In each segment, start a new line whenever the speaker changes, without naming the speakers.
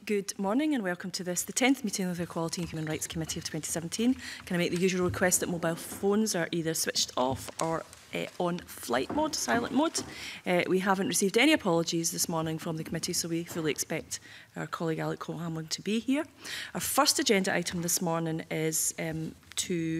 Good morning and welcome to this, the 10th meeting of the Equality and Human Rights Committee of 2017. Can I make the usual request that mobile phones are either switched off or on flight mode, silent mode. We haven't received any apologies this morning from the committee, so we fully expect our colleague Alec Cole-Hamlin to be here. Our first agenda item this morning is to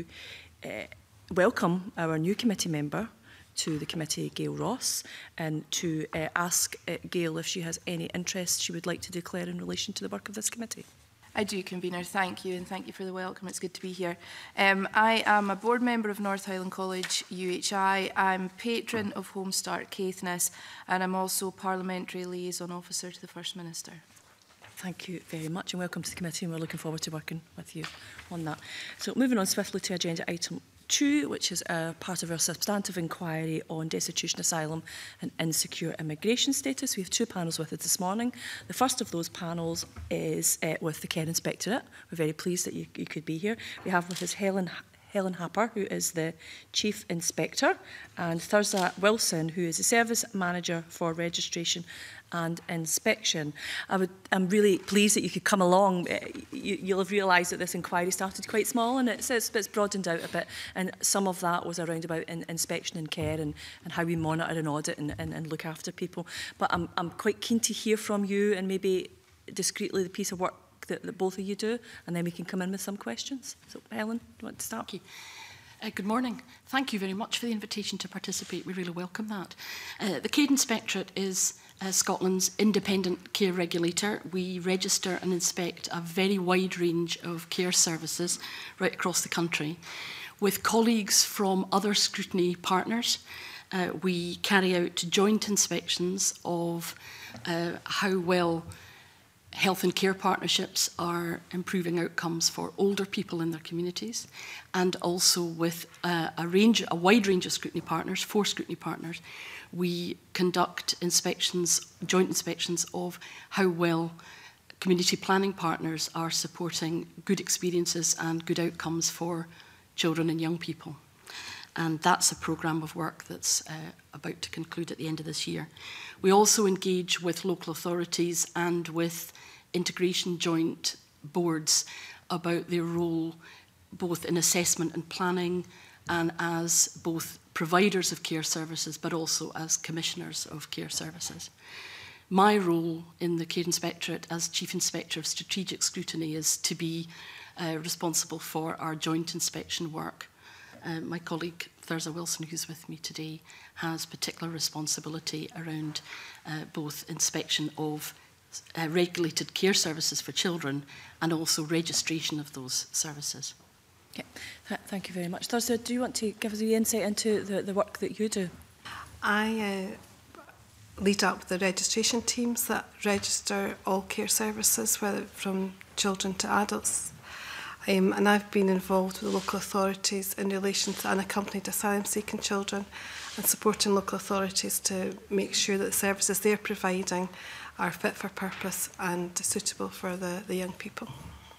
welcome our new committee member to the committee, Gail Ross, and to ask Gail if she has any interest she would like to declare in relation to the work of this committee.
I do, Convener. Thank you, and thank you for the welcome. It's good to be here. I am a board member of North Highland College UHI. I'm patron of Home Start Caithness, and I'm also Parliamentary Liaison Officer to the First Minister.
Thank you very much, and welcome to the committee, and we're looking forward to working with you on that. So moving on swiftly to agenda item 2, which is part of our substantive inquiry on destitution, asylum and insecure immigration status. We have 2 panels with us this morning. The first of those panels is with the Care Inspectorate. We're very pleased that you could be here. We have with us Helen Happer, who is the Chief Inspector, and Thirza Wilson, who is the Service Manager for Registration and Inspection. I'm really pleased that you could come along. You'll have realised that this inquiry started quite small and it's broadened out a bit, and some of that was around about inspection and care and how we monitor and audit and look after people. But I'm quite keen to hear from you and maybe discreetly the piece of work that both of you do, and then we can come in with some questions. So, Helen, do you want to start?
Thank you. Good morning. Thank you very much for the invitation to participate. We really welcome that. The Care Inspectorate is Scotland's independent care regulator. We register and inspect a very wide range of care services right across the country. With colleagues from other scrutiny partners, we carry out joint inspections of how well health and care partnerships are improving outcomes for older people in their communities, and also with a wide range of scrutiny partners, 4 scrutiny partners, we conduct inspections, joint inspections of how well community planning partners are supporting good experiences and good outcomes for children and young people. And that's a programme of work that's about to conclude at the end of this year. We also engage with local authorities and with integration joint boards about their role both in assessment and planning and as both providers of care services but also as commissioners of care services. My role in the Care Inspectorate as Chief Inspector of Strategic Scrutiny is to be responsible for our joint inspection work. My colleague Thirza Wilson, who's with me today, has particular responsibility around both inspection of regulated care services for children and also registration of those services.
Okay. Thank you very much. Thirza, do you want to give us the insight into the work that you do?
I lead up the registration teams that register all care services, whether from children to adults. And I've been involved with the local authorities in relation to unaccompanied asylum-seeking children and supporting local authorities to make sure that the services they're providing are fit for purpose and suitable for the young people.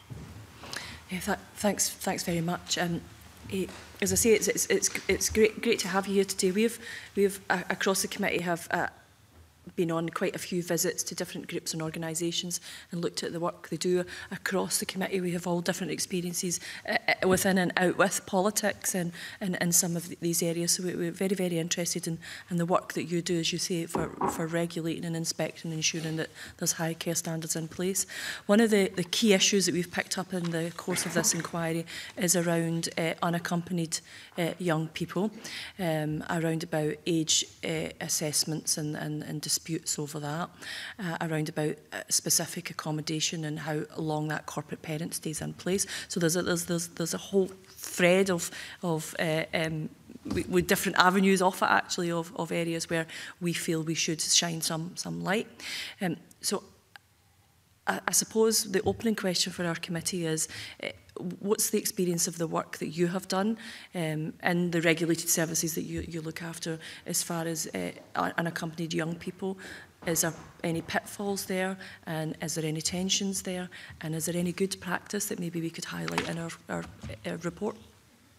Yeah, thanks very much. As I say, it's great to have you here today. We've across the committee have been on quite a few visits to different groups and organisations and looked at the work they do across the committee. We have all different experiences within and out with politics and some of these areas. So we're very, very interested in the work that you do, as you say, for regulating and inspecting and ensuring that there's high care standards in place. One of the key issues that we've picked up in the course of this inquiry is around unaccompanied young people, around about age assessments and disputes over that, around about specific accommodation and how long that corporate parent stays in place. So there's a whole thread of with different avenues off it actually of areas where we feel we should shine some light. So I suppose the opening question for our committee is, what's the experience of the work that you have done in the regulated services that you look after as far as unaccompanied young people? Is there any pitfalls there, and is there any tensions there, and is there any good practice that maybe we could highlight in our report?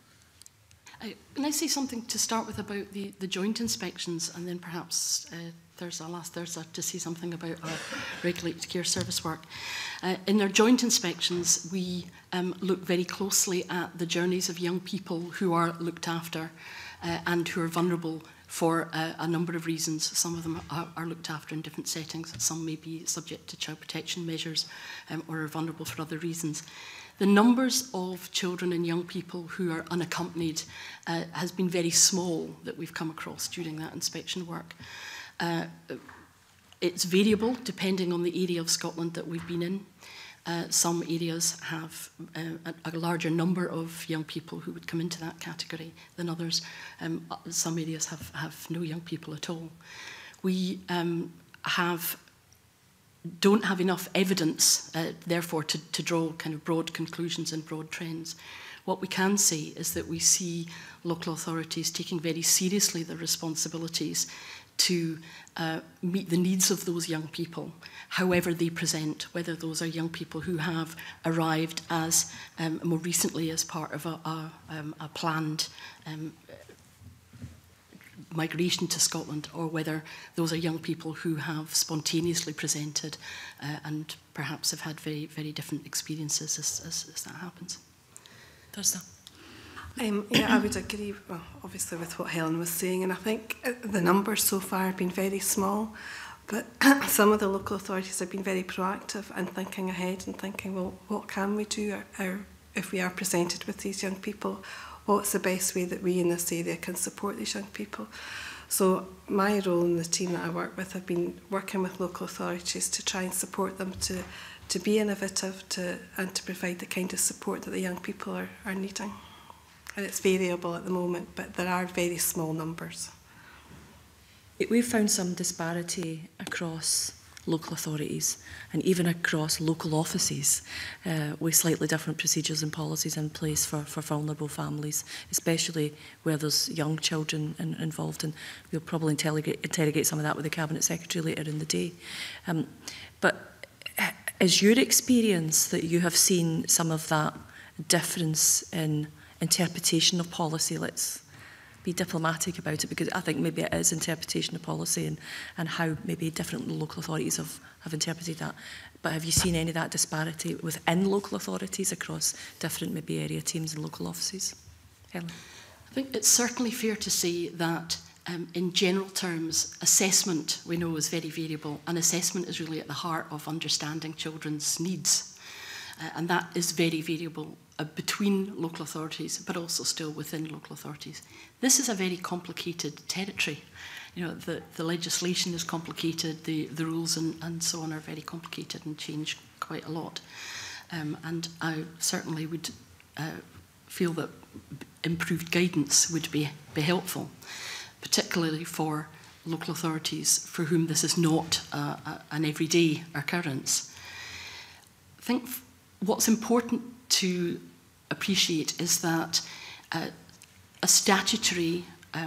Can I say something to start with about the joint inspections, and then perhaps Thirza. I'll ask Thirza to say something about our regulated care service work. In our joint inspections, we look very closely at the journeys of young people who are looked after and who are vulnerable for a number of reasons. Some of them are looked after in different settings. Some may be subject to child protection measures or are vulnerable for other reasons. The numbers of children and young people who are unaccompanied has been very small that we've come across during that inspection work. It's variable depending on the area of Scotland that we've been in. Some areas have a larger number of young people who would come into that category than others. Some areas have no young people at all. We don't have enough evidence, therefore, to draw kind of broad conclusions and broad trends. What we can say is that we see local authorities taking very seriously their responsibilities to meet the needs of those young people, however they present, whether those are young people who have arrived as more recently as part of a planned migration to Scotland, or whether those are young people who have spontaneously presented and perhaps have had very, very different experiences as that happens.
Thirza.
Yeah, I would agree, well, obviously, with what Helen was saying, and I think the numbers so far have been very small, but some of the local authorities have been very proactive and thinking ahead and thinking, well, what can we do if we are presented with these young people? What's the best way that we in this area can support these young people? So my role in the team that I work with have been working with local authorities to try and support them to be innovative and to provide the kind of support that the young people are needing. And it's variable at the moment, but there are very small numbers.
We've found some disparity across local authorities and even across local offices with slightly different procedures and policies in place for vulnerable families, especially where there's young children involved, and we'll probably interrogate some of that with the Cabinet Secretary later in the day. But is your experience that you have seen some of that difference in interpretation of policy? Let's be diplomatic about it, because I think maybe it is interpretation of policy and how maybe different local authorities have interpreted that. But have you seen any of that disparity within local authorities across different maybe area teams and local offices? Helen?
I think it's certainly fair to say that in general terms, assessment we know is very variable, and assessment is really at the heart of understanding children's needs. And that is very variable between local authorities, but also still within local authorities. This is a very complicated territory. You know, the legislation is complicated, the rules and so on are very complicated and change quite a lot. And I certainly would feel that improved guidance would be helpful, particularly for local authorities for whom this is not an everyday occurrence. I think what's important to appreciate is that a statutory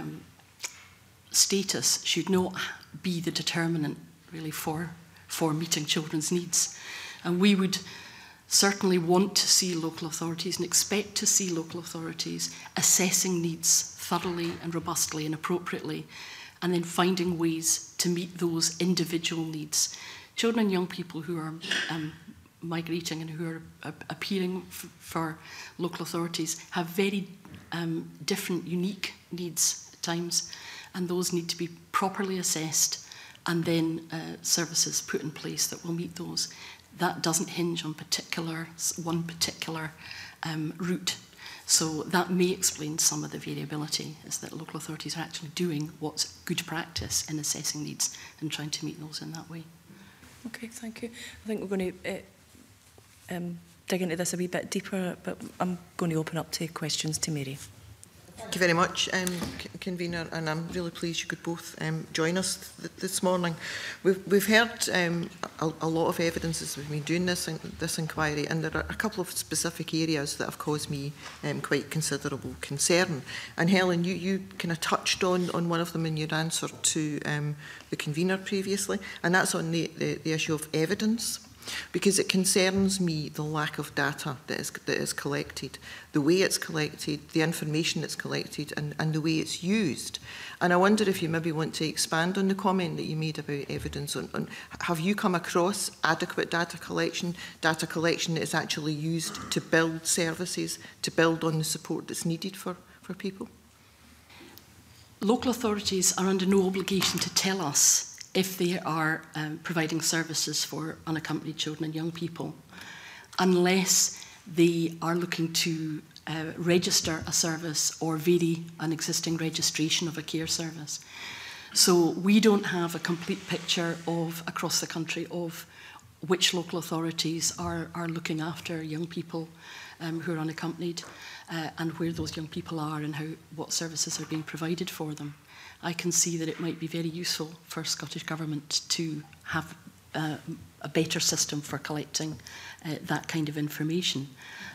status should not be the determinant really for meeting children's needs. And we would certainly want to see local authorities and expect to see local authorities assessing needs thoroughly and robustly and appropriately, and then finding ways to meet those individual needs. Children and young people who are migrating and who are appearing for local authorities have very different, unique needs at times, and those need to be properly assessed and then services put in place that will meet those. That doesn't hinge on one particular route. So that may explain some of the variability, is that local authorities are actually doing what's good practice in assessing needs and trying to meet those in that way.
Okay, thank you. I think we're going to dig into this a wee bit deeper, but I'm going to open up to questions to Mary.
Thank you very much, Convener, and I'm really pleased you could both join us this morning. We've heard a lot of evidence as we've been doing this inquiry, and there are a couple of specific areas that have caused me quite considerable concern. And Helen, you kind of touched on one of them in your answer to the Convener previously, and that's on the issue of evidence. because it concerns me the lack of data that is collected, the way it's collected, the information that's collected, and the way it's used. And I wonder if you maybe want to expand on the comment that you made about evidence. On have you come across adequate data collection that is actually used to build services, to build on the support that's needed for people?
Local authorities are under no obligation to tell us if they are providing services for unaccompanied children and young people, unless they are looking to register a service or vary an existing registration of a care service. So we don't have a complete picture of, across the country, of which local authorities are looking after young people who are unaccompanied, and where those young people are and what services are being provided for them. I can see that it might be very useful for Scottish Government to have a better system for collecting that kind of information.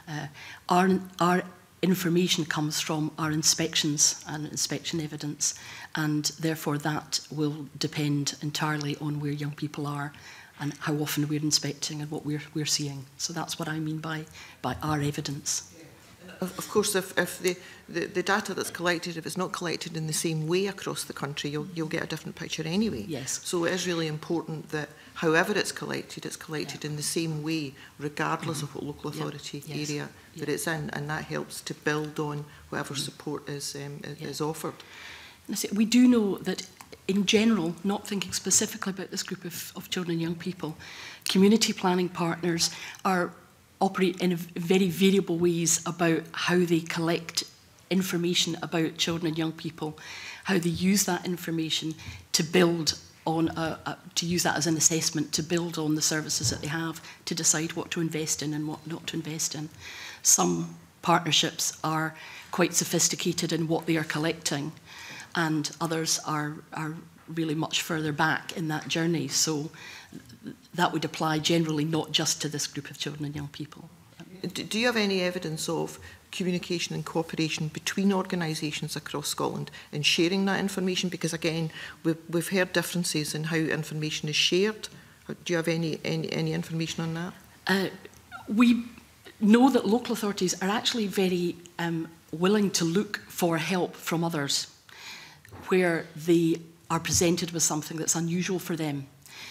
Our information comes from our inspections and inspection evidence, and therefore that will depend entirely on where young people are and how often we're inspecting and what we're seeing. So that's what I mean by our evidence.
Of course, if the data that's collected, if it's not collected in the same way across the country, you'll get a different picture anyway.
Yes.
So it is really important that however it's collected in the same way, regardless of what local authority area that it's in, and that helps to build on whatever support is offered.
And I say, we do know that in general, not thinking specifically about this group of children and young people, community planning partners operate in very variable ways about how they collect information about children and young people, how they use that information to build on, to use that as an assessment, to build on the services that they have, to decide what to invest in and what not to invest in. Some partnerships are quite sophisticated in what they are collecting, and others are really much further back in that journey. So that would apply generally not just to this group of children and young people.
Do you have any evidence of communication and cooperation between organisations across Scotland in sharing that information? Because again, we've heard differences in how information is shared. Do you have any information on that?
We know that local authorities are actually very willing to look for help from others where they are presented with something that's unusual for them.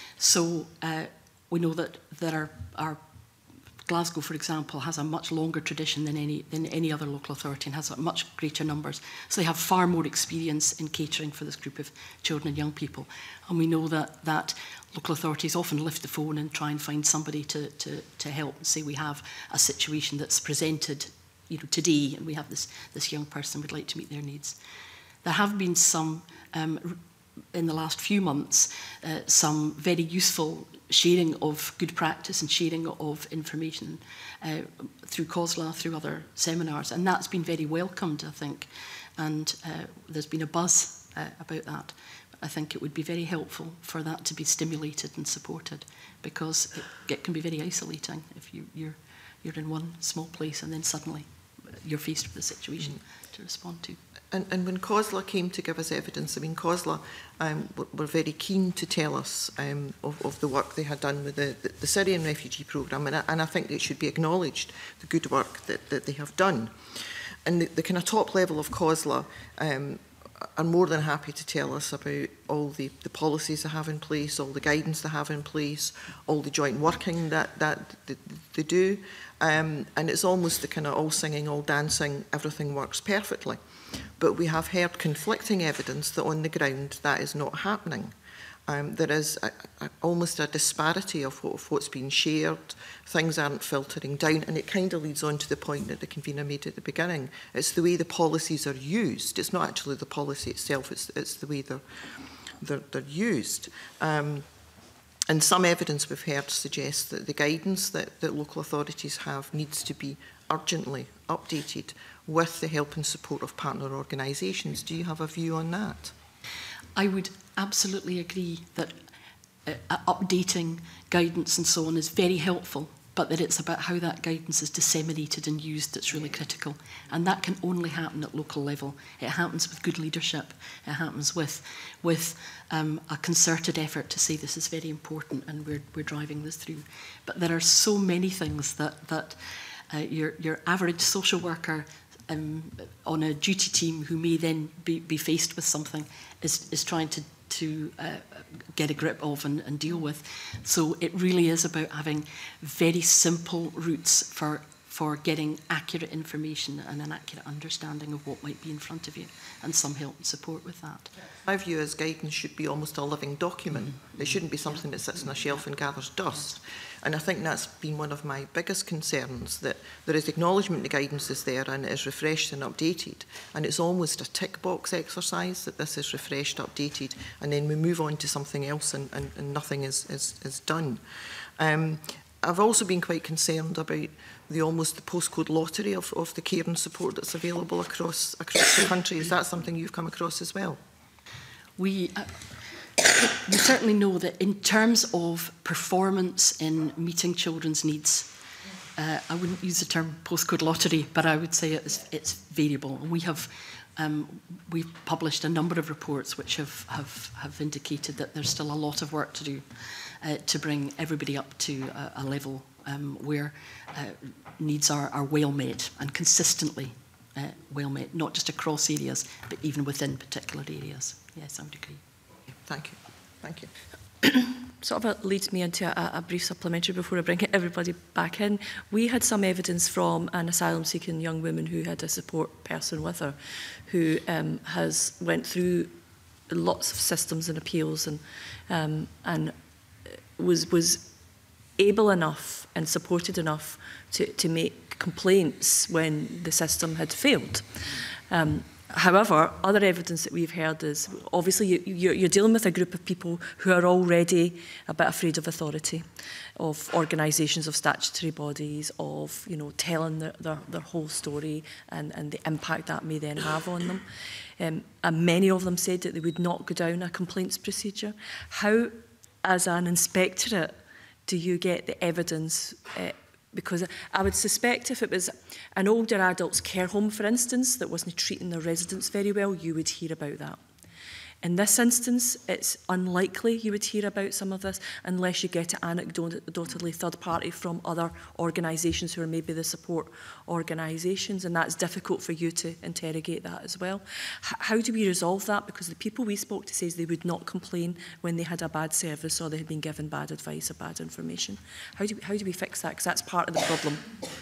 So we know that our Glasgow, for example, has a much longer tradition than any other local authority and has much greater numbers. So they have far more experience in catering for this group of children and young people. And we know that local authorities often lift the phone and try and find somebody to help and say we have a situation that's presented, today, and we have this young person, we'd like to meet their needs. There have been some in the last few months, some very useful sharing of good practice and sharing of information through COSLA, through other seminars, and that's been very welcomed, I think, and there's been a buzz about that. I think it would be very helpful for that to be stimulated and supported, because it can be very isolating if you're in one small place and then suddenly you're faced with a situation to respond to.
And when COSLA came to give us evidence, I mean, COSLA were very keen to tell us of the work they had done with the Syrian refugee programme, and I think it should be acknowledged, the good work that they have done. And the kind of top level of COSLA are more than happy to tell us about all the policies they have in place, all the guidance they have in place, all the joint working that they do. And it's almost the kind of all singing, all dancing, everything works perfectly. But we have heard conflicting evidence that on the ground that is not happening. There is almost a disparity of what's being shared. Things aren't filtering down, and it kind of leads on to the point that the convener made at the beginning. It's the way the policies are used. It's not actually the policy itself, it's the way they're used. And some evidence we've heard suggests that the guidance that local authorities have needs to be urgently updated with the help and support of partner organisations. Do you have a view on that?
I would absolutely agree that updating guidance and so on is very helpful, but that it's about how that guidance is disseminated and used that's really critical. And that can only happen at local level. It happens with good leadership. It happens with a concerted effort to say this is very important and we're driving this through. But there are so many things that your average social worker on a duty team who may then be faced with something is trying to get a grip of and deal with. So it really is about having very simple routes for getting accurate information and an accurate understanding of what might be in front of you, and some help and support with that.
My view is guidance should be almost a living document. It shouldn't be something that sits on a shelf and gathers dust. And I think that's been one of my biggest concerns, that there is acknowledgement the guidance is there and it is refreshed and updated. And it's almost a tick box exercise that this is refreshed, updated, and then we move on to something else and nothing is done. I've also been quite concerned about the postcode lottery of the care and support that's available across the country. Is that something you've come across as well?
We certainly know that in terms of performance in meeting children's needs, I wouldn't use the term postcode lottery, but I would say it's variable. And we've published a number of reports which have indicated that there's still a lot of work to do to bring everybody up to a level where needs are well met and consistently well met, not just across areas, but even within particular areas. Yes, I would agree.
Thank you. Thank you.
Sort of leads me into a brief supplementary before I bring everybody back in. We had some evidence from an asylum-seeking young woman who had a support person with her, who has went through lots of systems and appeals and was able enough and supported enough to make complaints when the system had failed. However, other evidence that we've heard is, obviously, you're dealing with a group of people who are already a bit afraid of authority, of organisations, of statutory bodies, of, you know, telling their whole story and the impact that may then have on them. And many of them said that they would not go down a complaints procedure. How, as an inspectorate, do you get the evidence? Because I would suspect if it was an older adults care home, for instance, that wasn't treating their residents very well, you would hear about that. In this instance, it's unlikely you would hear about some of this unless you get it anecdotally third party from other organisations who are maybe the support organisations, and that's difficult for you to interrogate that as well. How do we resolve that? Because the people we spoke to says they would not complain when they had a bad service or they had been given bad advice or bad information. How do we fix that? Because that's part of the problem.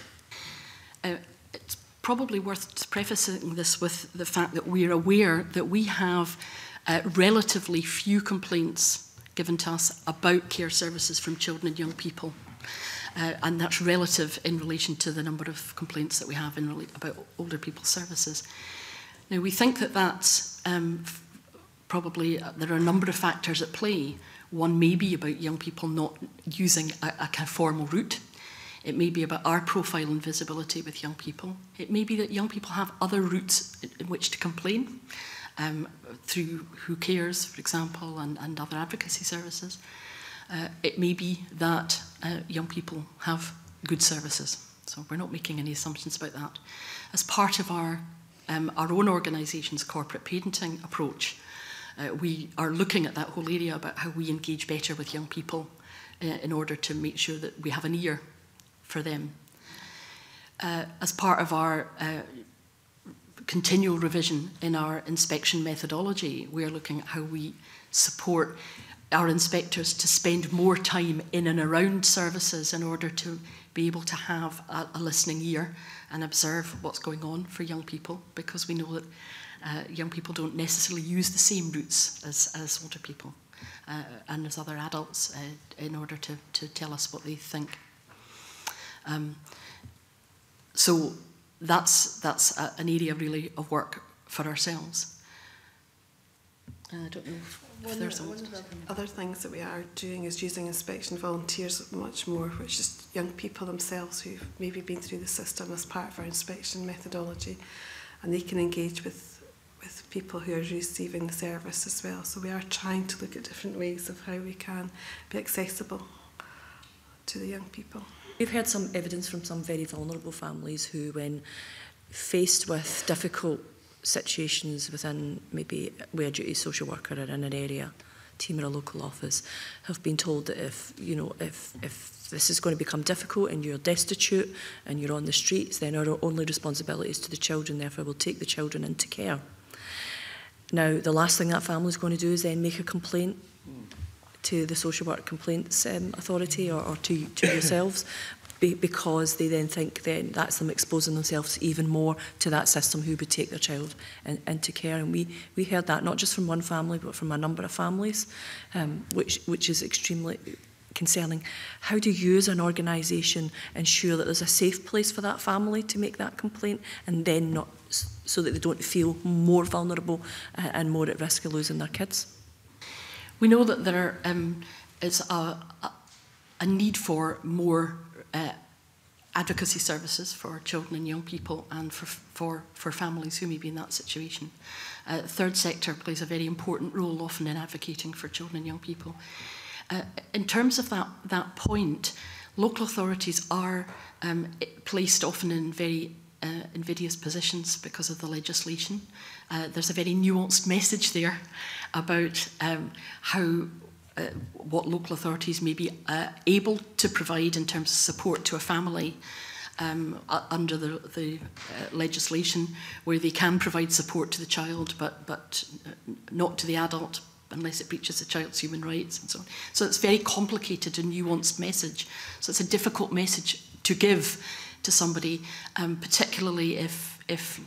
It's probably worth prefacing this with the fact that we're aware that we have relatively few complaints given to us about care services from children and young people. And that's relative in relation to the number of complaints that we have about older people's services. Now, we think that that's probably, there are a number of factors at play. One may be about young people not using a kind of formal route. It may be about our profile and visibility with young people. It may be that young people have other routes in which to complain. Through Who Cares, for example, and other advocacy services. It may be that young people have good services. So we're not making any assumptions about that. As part of our own organisation's corporate parenting approach, we are looking at that whole area about how we engage better with young people in order to make sure that we have an ear for them. As part of our continual revision in our inspection methodology, we are looking at how we support our inspectors to spend more time in and around services in order to be able to have a listening ear and observe what's going on for young people, because we know that young people don't necessarily use the same routes as older people and as other adults in order to tell us what they think. So that's an area really of work for ourselves. I don't know if there's
one of the other things that we are doing is using inspection volunteers much more, which is young people themselves who've maybe been through the system as part of our inspection methodology, and they can engage with people who are receiving the service as well. So we are trying to look at different ways of how we can be accessible to the young people.
We've heard some evidence from some very vulnerable families who, when faced with difficult situations within maybe where duty social worker or in an area team or a local office, have been told that if this is going to become difficult and you're destitute and you're on the streets, then our only responsibility is to the children, therefore we'll take the children into care. Now, the last thing that family is going to do is then make a complaint to the social work complaints authority or to yourselves, because they then think then that's them exposing themselves even more to that system who would take their child into care. And we heard that not just from one family but from a number of families, which is extremely concerning. How do you as an organisation ensure that there's a safe place for that family to make that complaint, and then not so that they don't feel more vulnerable and more at risk of losing their kids?
We know that there is a need for more advocacy services for children and young people and for families who may be in that situation. Third sector plays a very important role often in advocating for children and young people. In terms of that point, local authorities are placed often in very invidious positions because of the legislation. There's a very nuanced message there about how what local authorities may be able to provide in terms of support to a family under the legislation, where they can provide support to the child but not to the adult unless it breaches the child's human rights and so on. So it's a very complicated and nuanced message. So it's a difficult message to give to somebody, particularly if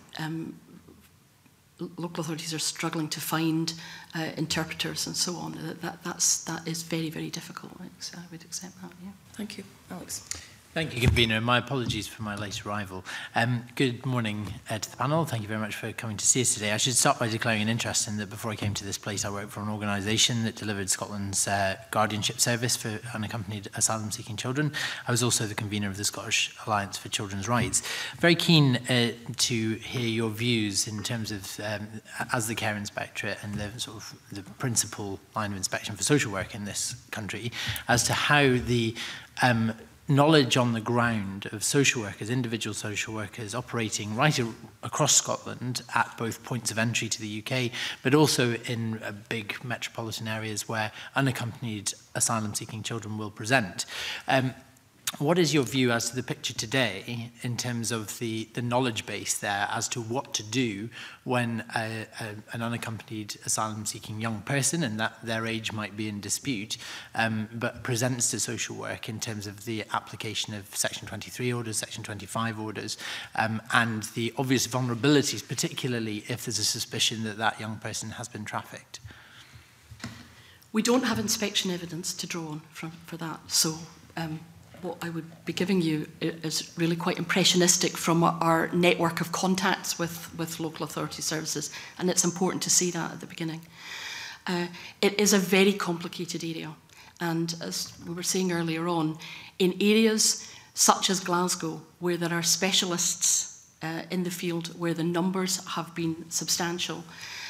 local authorities are struggling to find interpreters and so on. That is very, very difficult. I would accept that, yeah.
Thank you. Alex.
Thank you, Convener. My apologies for my late arrival. Good morning to the panel. Thank you very much for coming to see us today. I should start by declaring an interest in that before I came to this place, I worked for an organisation that delivered Scotland's guardianship service for unaccompanied asylum-seeking children. I was also the convener of the Scottish Alliance for Children's Rights. Very keen to hear your views in terms of, as the Care Inspectorate and the sort of the principal line of inspection for social work in this country, as to how the knowledge on the ground of social workers, individual social workers operating right across Scotland at both points of entry to the UK, but also in big metropolitan areas where unaccompanied asylum-seeking children will present. What is your view as to the picture today in terms of the knowledge base there as to what to do when an unaccompanied asylum-seeking young person, and that their age might be in dispute, but presents to social work in terms of the application of Section 23 orders, Section 25 orders, and the obvious vulnerabilities, particularly if there's a suspicion that that young person has been trafficked?
We don't have inspection evidence to draw on for that, so what I would be giving you is really quite impressionistic from our network of contacts with local authority services, and it's important to see that at the beginning. It is a very complicated area, and as we were saying earlier on, in areas such as Glasgow, where there are specialists in the field, where the numbers have been substantial,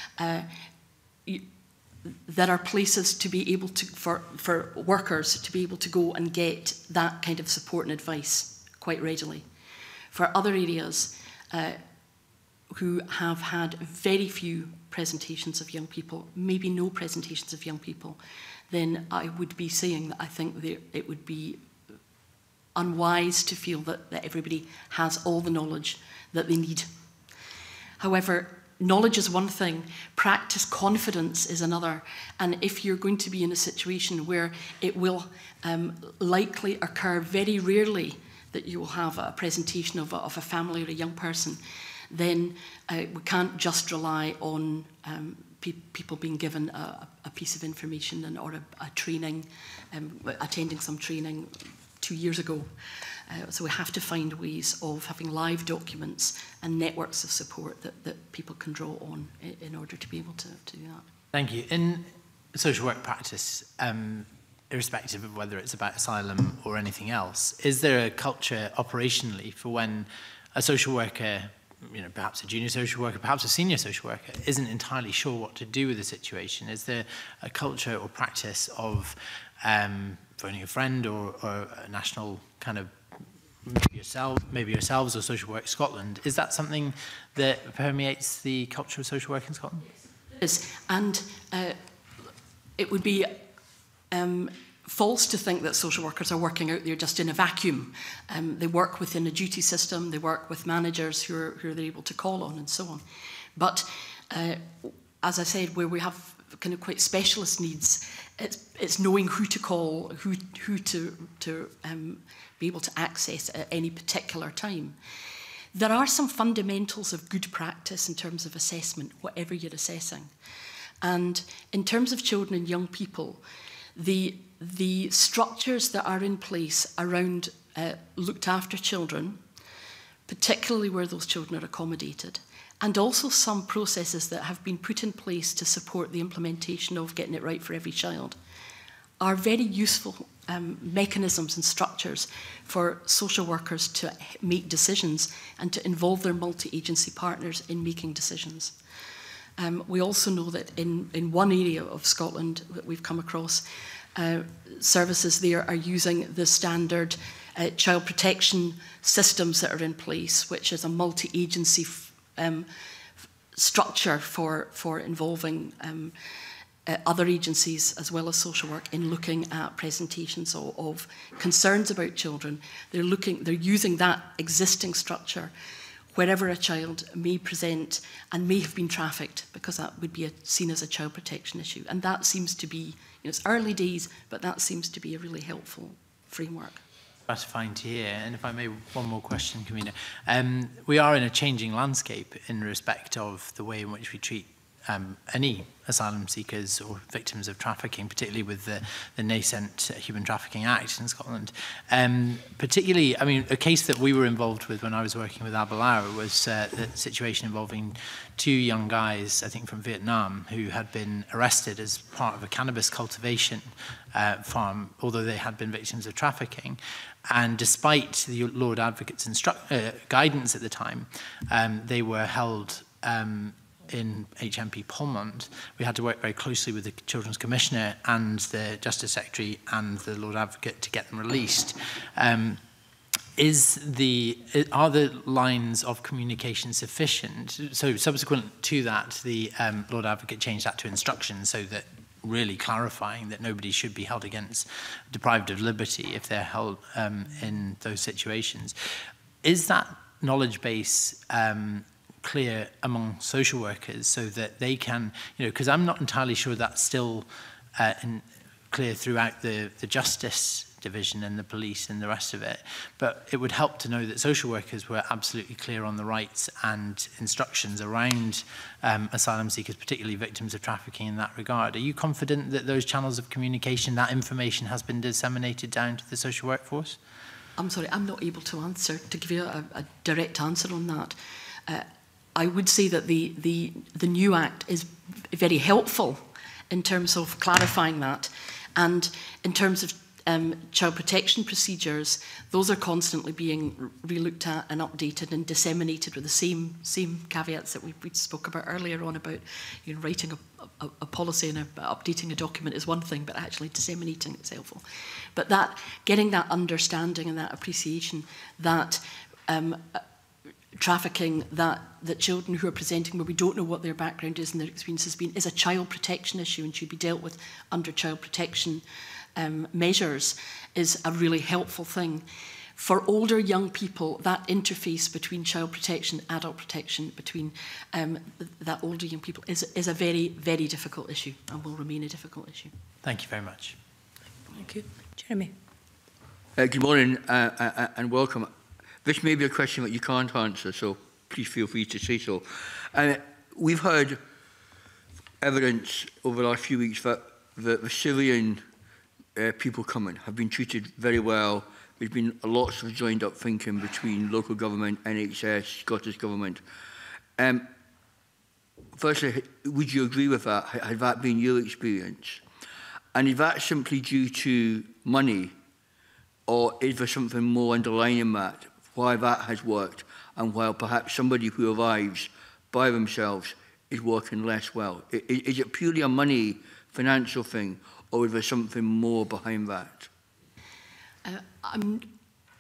there are places to be able to, for workers to be able to go and get that kind of support and advice quite readily. For other areas who have had very few presentations of young people, maybe no presentations of young people, then I would be saying that I think it would be unwise to feel that everybody has all the knowledge that they need. However, knowledge is one thing, practice, confidence is another. And if you're going to be in a situation where it will likely occur very rarely that you will have a presentation of a family or a young person, then we can't just rely on people being given a piece of information or a training, attending some training 2 years ago. So we have to find ways of having live documents and networks of support that people can draw on in order to be able to do that.
Thank you. In social work practice, irrespective of whether it's about asylum or anything else, is there a culture operationally for when a social worker, perhaps a junior social worker, perhaps a senior social worker, isn't entirely sure what to do with the situation? Is there a culture or practice of phoning a friend or a national kind of maybe yourselves or Social Work Scotland, is that something that permeates the culture of social work in Scotland?
It is, and it would be false to think that social workers are working out there just in a vacuum. They work within a duty system, they work with managers who they're able to call on and so on. But as I said, where we have kind of quite specialist needs, it's knowing who to call, who to be able to access at any particular time. There are some fundamentals of good practice in terms of assessment, whatever you're assessing. And in terms of children and young people, the structures that are in place around looked after children, particularly where those children are accommodated, and also some processes that have been put in place to support the implementation of getting it right for every child, are very useful mechanisms and structures for social workers to make decisions and to involve their multi-agency partners in making decisions. We also know that in one area of Scotland that we've come across, services there are using the standard child protection systems that are in place, which is a multi-agency structure for involving other agencies as well as social work in looking at presentations of concerns about children. They're using that existing structure wherever a child may present and may have been trafficked, because that would be seen as a child protection issue. And that seems to be, it's early days, but that seems to be a really helpful framework.
Gratifying to hear. And if I may, one more question, Convener. We are in a changing landscape in respect of the way in which we treat any asylum seekers or victims of trafficking, particularly with the nascent Human Trafficking Act in Scotland. Particularly, I mean, a case that we were involved with when I was working with Abelara was the situation involving two young guys, I think from Vietnam, who had been arrested as part of a cannabis cultivation farm, although they had been victims of trafficking. And despite the Lord Advocate's guidance at the time, they were held in HMP Polmont. We had to work very closely with the Children's Commissioner and the Justice Secretary and the Lord Advocate to get them released. Are the lines of communication sufficient? So subsequent to that, the Lord Advocate changed that to instructions, so that really clarifying that nobody should be held deprived of liberty if they're held in those situations. Is that knowledge base clear among social workers so that they can, because I'm not entirely sure that's still clear throughout the justice division and the police and the rest of it, but it would help to know that social workers were absolutely clear on the rights and instructions around asylum seekers, particularly victims of trafficking in that regard. Are you confident that those channels of communication, that information has been disseminated down to the social workforce?
I'm sorry, I'm not able to give you a direct answer on that. I would say that the new Act is very helpful in terms of clarifying that, and in terms of child protection procedures, those are constantly being re-looked at and updated and disseminated with the same caveats that we spoke about earlier on about writing a policy and updating a document is one thing, but actually disseminating it's helpful. But getting that understanding and that appreciation that trafficking, that children who are presenting where we don't know what their background is and their experience has been, is a child protection issue and should be dealt with under child protection measures, is a really helpful thing. For older young people, that interface between child protection, adult protection, between that older young people is a very, very difficult issue and will remain a difficult issue.
Thank you very much.
Thank you. Jeremy.
Good morning and welcome. This may be a question that you can't answer, so please feel free to say so. We've heard evidence over the last few weeks that the Syrian people coming have been treated very well. There's been lots of joined up thinking between local government, NHS, Scottish government. Firstly, would you agree with that? Has that been your experience? And is that simply due to money, or is there something more underlying that, why that has worked, and while perhaps somebody who arrives by themselves is working less well? Is it purely a money, financial thing, or is there something more behind that?
I'm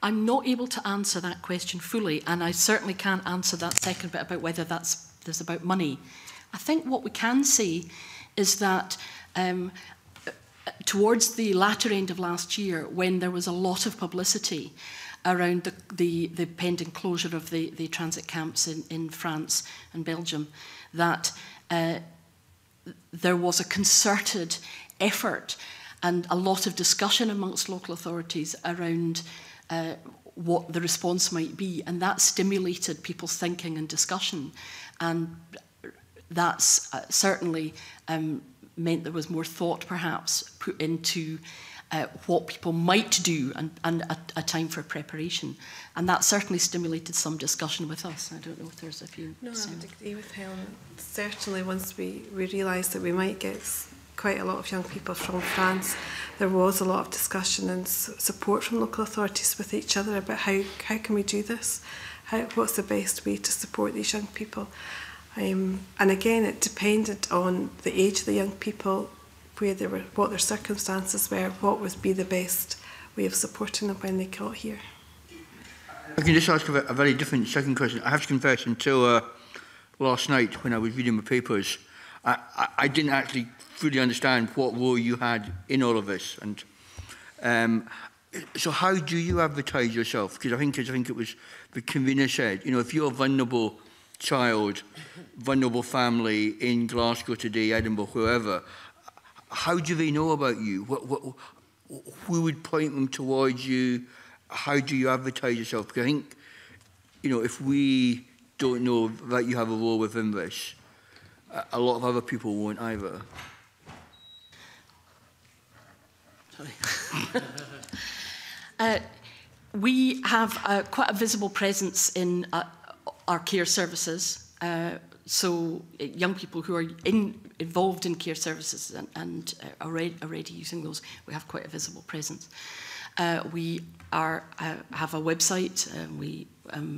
I'm not able to answer that question fully, and I certainly can't answer that second bit about whether that's about money. I think what we can say is that towards the latter end of last year, when there was a lot of publicity around the pending closure of the transit camps in France and Belgium, that there was a concerted effort and a lot of discussion amongst local authorities around what the response might be, and that stimulated people's thinking and discussion, and that's certainly meant there was more thought perhaps put into what people might do and a time for preparation, and that certainly stimulated some discussion with us. I don't know if there's a few.
No, I would agree with Helen. Certainly once we realised that we might get quite a lot of young people from France, there was a lot of discussion and support from local authorities with each other about how can we do this, what's the best way to support these young people. And again, it depended on the age of the young people, where they were, what their circumstances were, what would be the best way of supporting them when they got here.
I can just ask a very different second question. I have to confess, until last night when I was reading my papers, I didn't actually fully understand what role you had in all of this. And so how do you advertise yourself? Because I think it was the convener said, you know, if you're a vulnerable child, vulnerable family in Glasgow today, Edinburgh, wherever, how do they know about you? Who would point them towards you? How do you advertise yourself? Because I think, you know, if we don't know that you have a role within this, a lot of other people won't either.
Sorry. We have quite a visible presence in our care services. So young people who are involved in care services and already using those, we have quite a visible presence. We have a website. We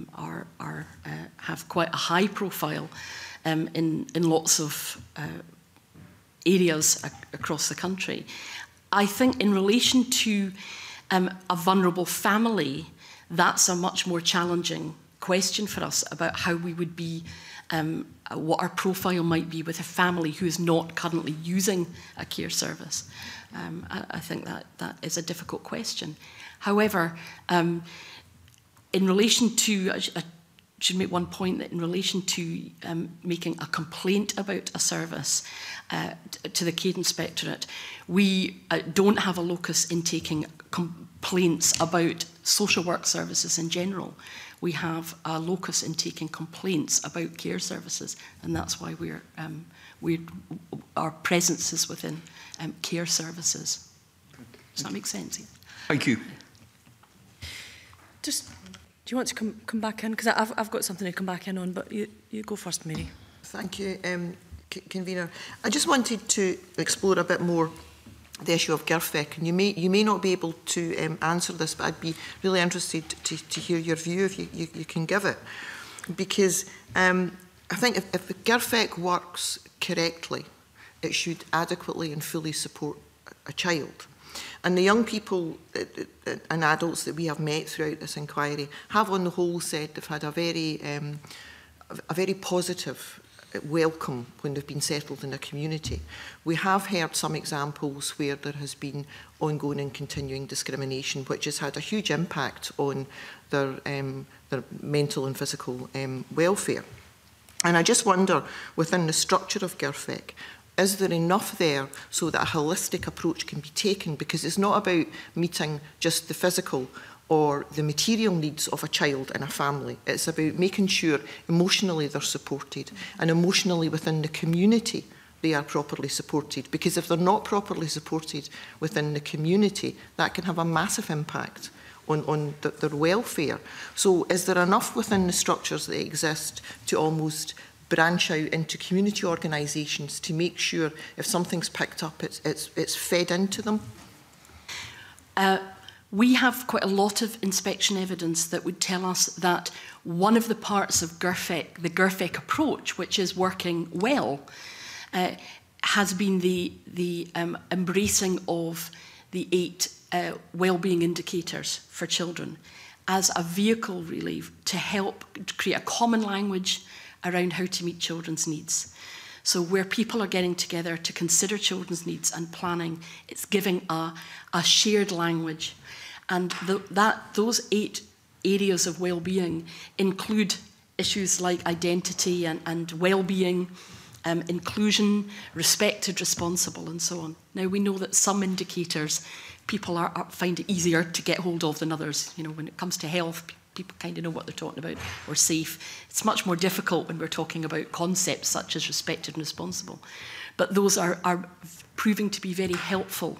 have quite a high profile in lots of areas across the country. I think in relation to a vulnerable family, that's a much more challenging question for us about how we would be, what our profile might be with a family who is not currently using a care service. I think that is a difficult question. However, in relation to, I should make one point that in relation to making a complaint about a service to the Care Inspectorate, we don't have a locus in taking complaints about social work services in general. We have a locus in taking complaints about care services, and that's why our presence is within care services. Does that make sense?
Thank you.
Just, do you want to come back in? Because I've got something to come back in on, but you go first, Mary.
Thank you, Convener. I just wanted to explore a bit more the issue of GIRFEC, and you may not be able to answer this, but I'd be really interested to hear your view if you can give it, because I think if the GIRFEC works correctly, it should adequately and fully support a child. And the young people and adults that we have met throughout this inquiry have, on the whole, said they've had a very positive welcome when they've been settled in a community. We have heard some examples where there has been ongoing and continuing discrimination, which has had a huge impact on their mental and physical welfare. And I just wonder, within the structure of GIRFEC, is there enough there so that a holistic approach can be taken? Because it's not about meeting just the physical or the material needs of a child and a family. It's about making sure emotionally they're supported, and emotionally within the community they are properly supported. Because if they're not properly supported within the community, that can have a massive impact on their welfare. So is there enough within the structures that exist to almost branch out into community organisations to make sure if something's picked up, it's fed into them?
We have quite a lot of inspection evidence that would tell us that one of the parts of GIRFEC, the GIRFEC approach, which is working well, has been the embracing of the 8 wellbeing indicators for children. as a vehicle really to help to create a common language around how to meet children's needs. So where people are getting together to consider children's needs and planning, it's giving a shared language. And those 8 areas of well-being include issues like identity and well-being, inclusion, respected, responsible, and so on. Now, we know that some indicators people find it easier to get hold of than others. You know, when it comes to health, people kind of know what they're talking about, or safe. It's much more difficult when we're talking about concepts such as respected and responsible. But those are proving to be very helpful,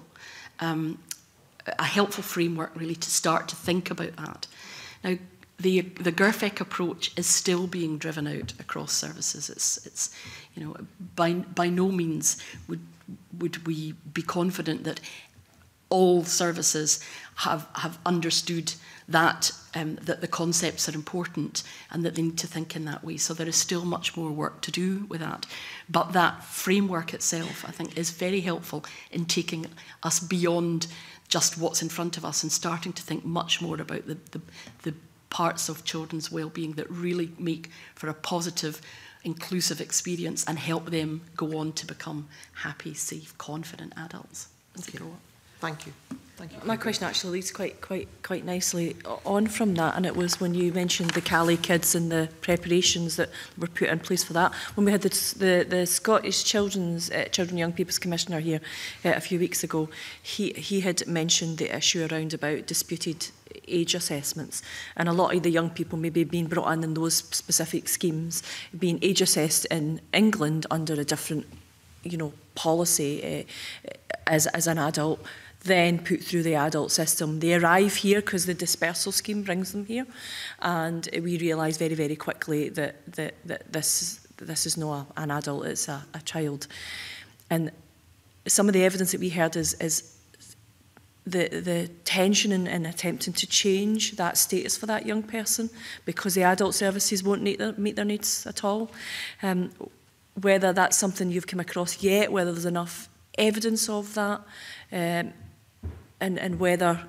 a helpful framework really to start to think about that. Now, the GIRFEC approach is still being driven out across services. It's you know, by no means would we be confident that all services have understood that that the concepts are important and that they need to think in that way. So there is still much more work to do with that. But that framework itself, I think, is very helpful in taking us beyond just what's in front of us and starting to think much more about the parts of children's well-being that really make for a positive, inclusive experience and help them go on to become happy, safe, confident adults as they grow up.
Thank you. Thank you.
My question actually leads quite nicely on from that, and it was when you mentioned the Cali kids and the preparations that were put in place for that. When we had the Scottish Children Young People's Commissioner here a few weeks ago, he had mentioned the issue around about disputed age assessments, and a lot of the young people maybe being brought in those specific schemes, being age assessed in England under a different, you know, policy as an adult, then put through the adult system. They arrive here because the dispersal scheme brings them here, and we realise very, very quickly that this is not an adult, it's a child. And some of the evidence that we heard is the tension in attempting to change that status for that young person because the adult services won't meet their needs at all. Whether that's something you've come across yet, whether there's enough evidence of that, and whether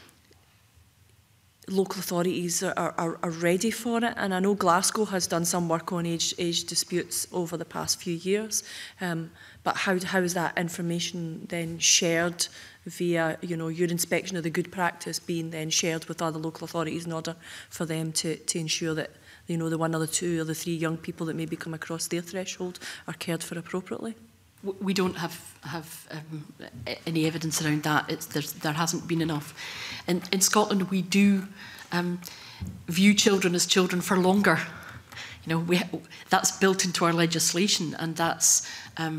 local authorities are ready for it. And I know Glasgow has done some work on age disputes over the past few years, but how is that information then shared via, you know, your inspection of the good practice being then shared with other local authorities in order for them to ensure that, you know, the 1 or the 2 or the 3 young people that maybe come across their threshold are cared for appropriately?
We don't have any evidence around that. There hasn't been enough. In Scotland, we do view children as children for longer. You know, that's built into our legislation, and that's,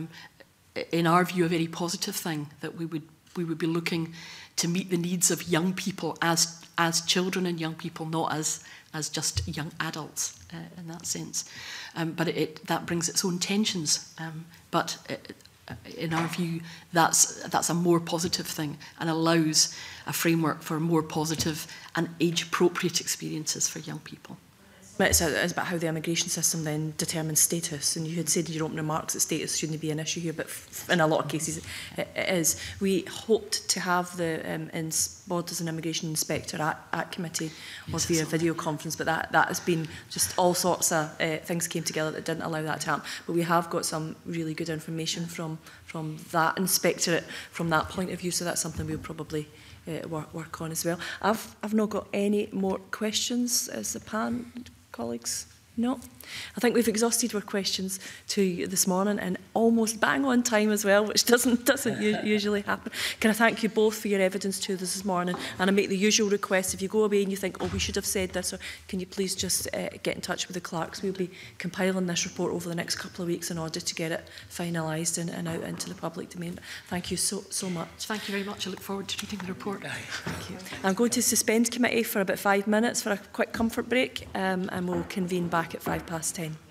in our view, a very positive thing, that we would be looking to meet the needs of young people as children and young people, not as just young adults in that sense. But that brings its own tensions. But in our view, that's a more positive thing and allows a framework for more positive and age-appropriate experiences for young people.
It's about how the immigration system then determines status, and you had said in your opening remarks that status shouldn't be an issue here, but in a lot of cases it is. We hoped to have the Borders and Immigration Inspector at committee via video conference, but that has been just all sorts of things came together that didn't allow that to happen. But we have got some really good information from that Inspectorate from that point of view, so that's something we'll probably work on as well. I've not got any more questions as the pan. Colleagues? No? I think we've exhausted our questions to you this morning and almost bang on time as well, which doesn't usually happen. Can I thank you both for your evidence to this morning, and I make the usual request, if you go away and you think, oh, we should have said this, or can you please just get in touch with the clerks? We'll be compiling this report over the next couple of weeks in order to get it finalised and out into the public domain. Thank you so much.
Thank you very much. I look forward to reading the report.
Thank you. I'm going to suspend committee for about 5 minutes for a quick comfort break, and we'll convene back at 10:05.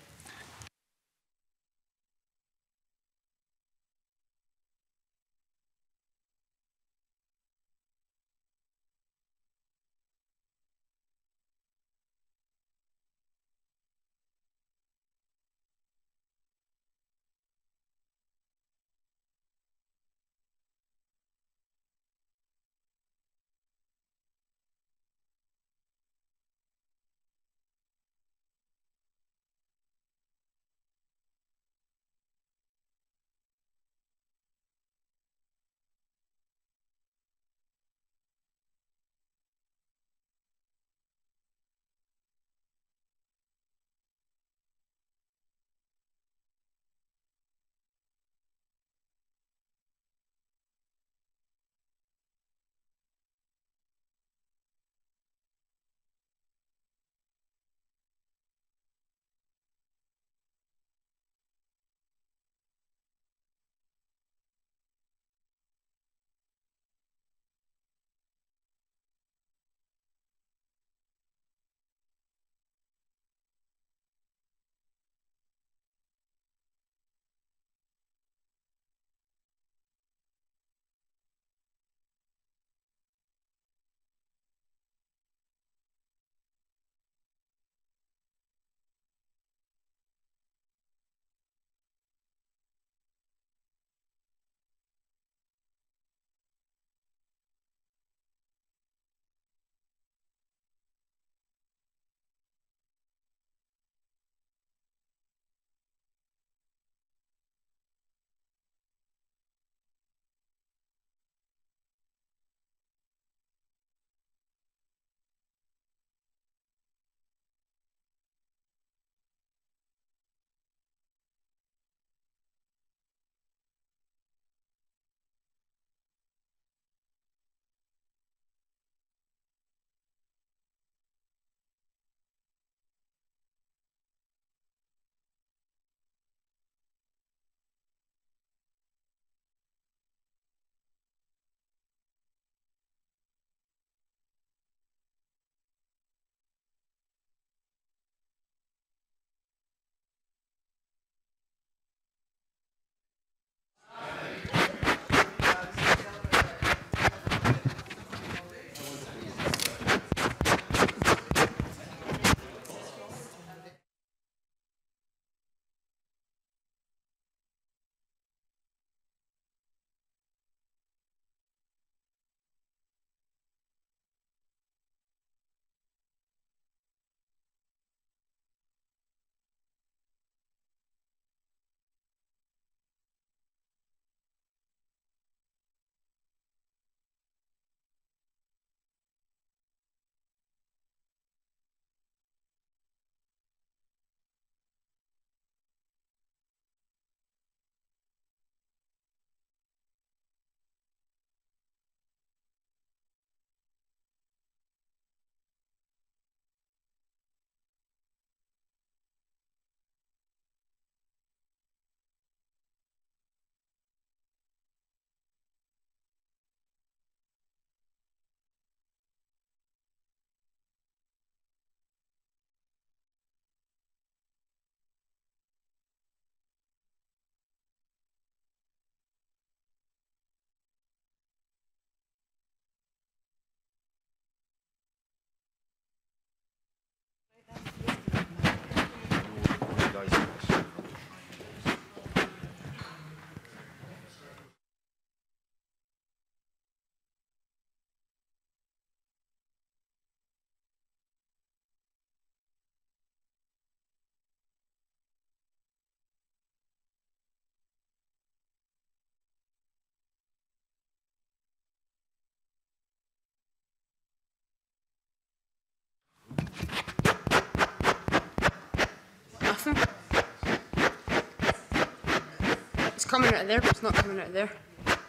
coming out of there, but it's not coming out of there.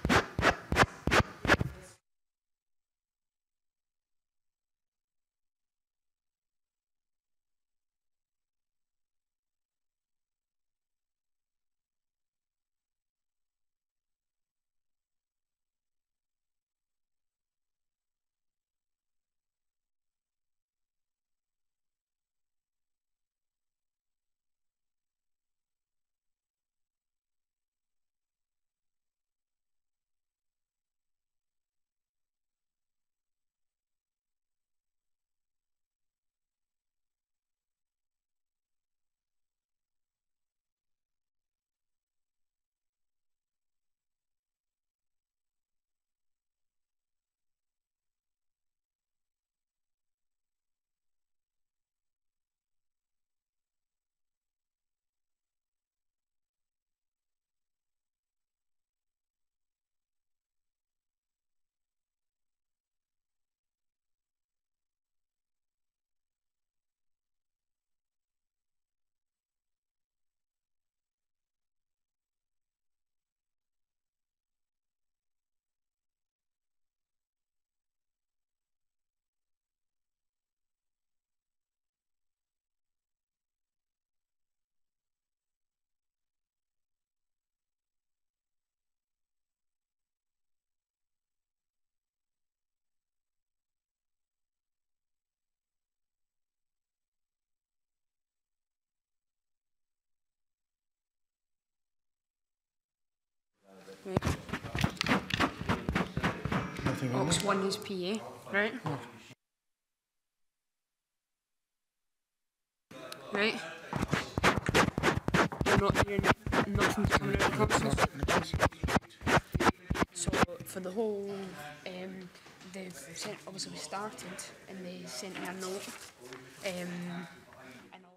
Right. Box 1 is PA, right? Right? You're not hearing nothing coming out of Constance. So for the whole, they've sent, obviously we started and they sent me a note. And all.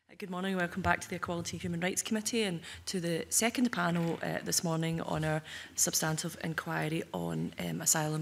Good morning, welcome back to the Equality and Human Rights Committee and to the second panel this morning on our substantive inquiry on asylum,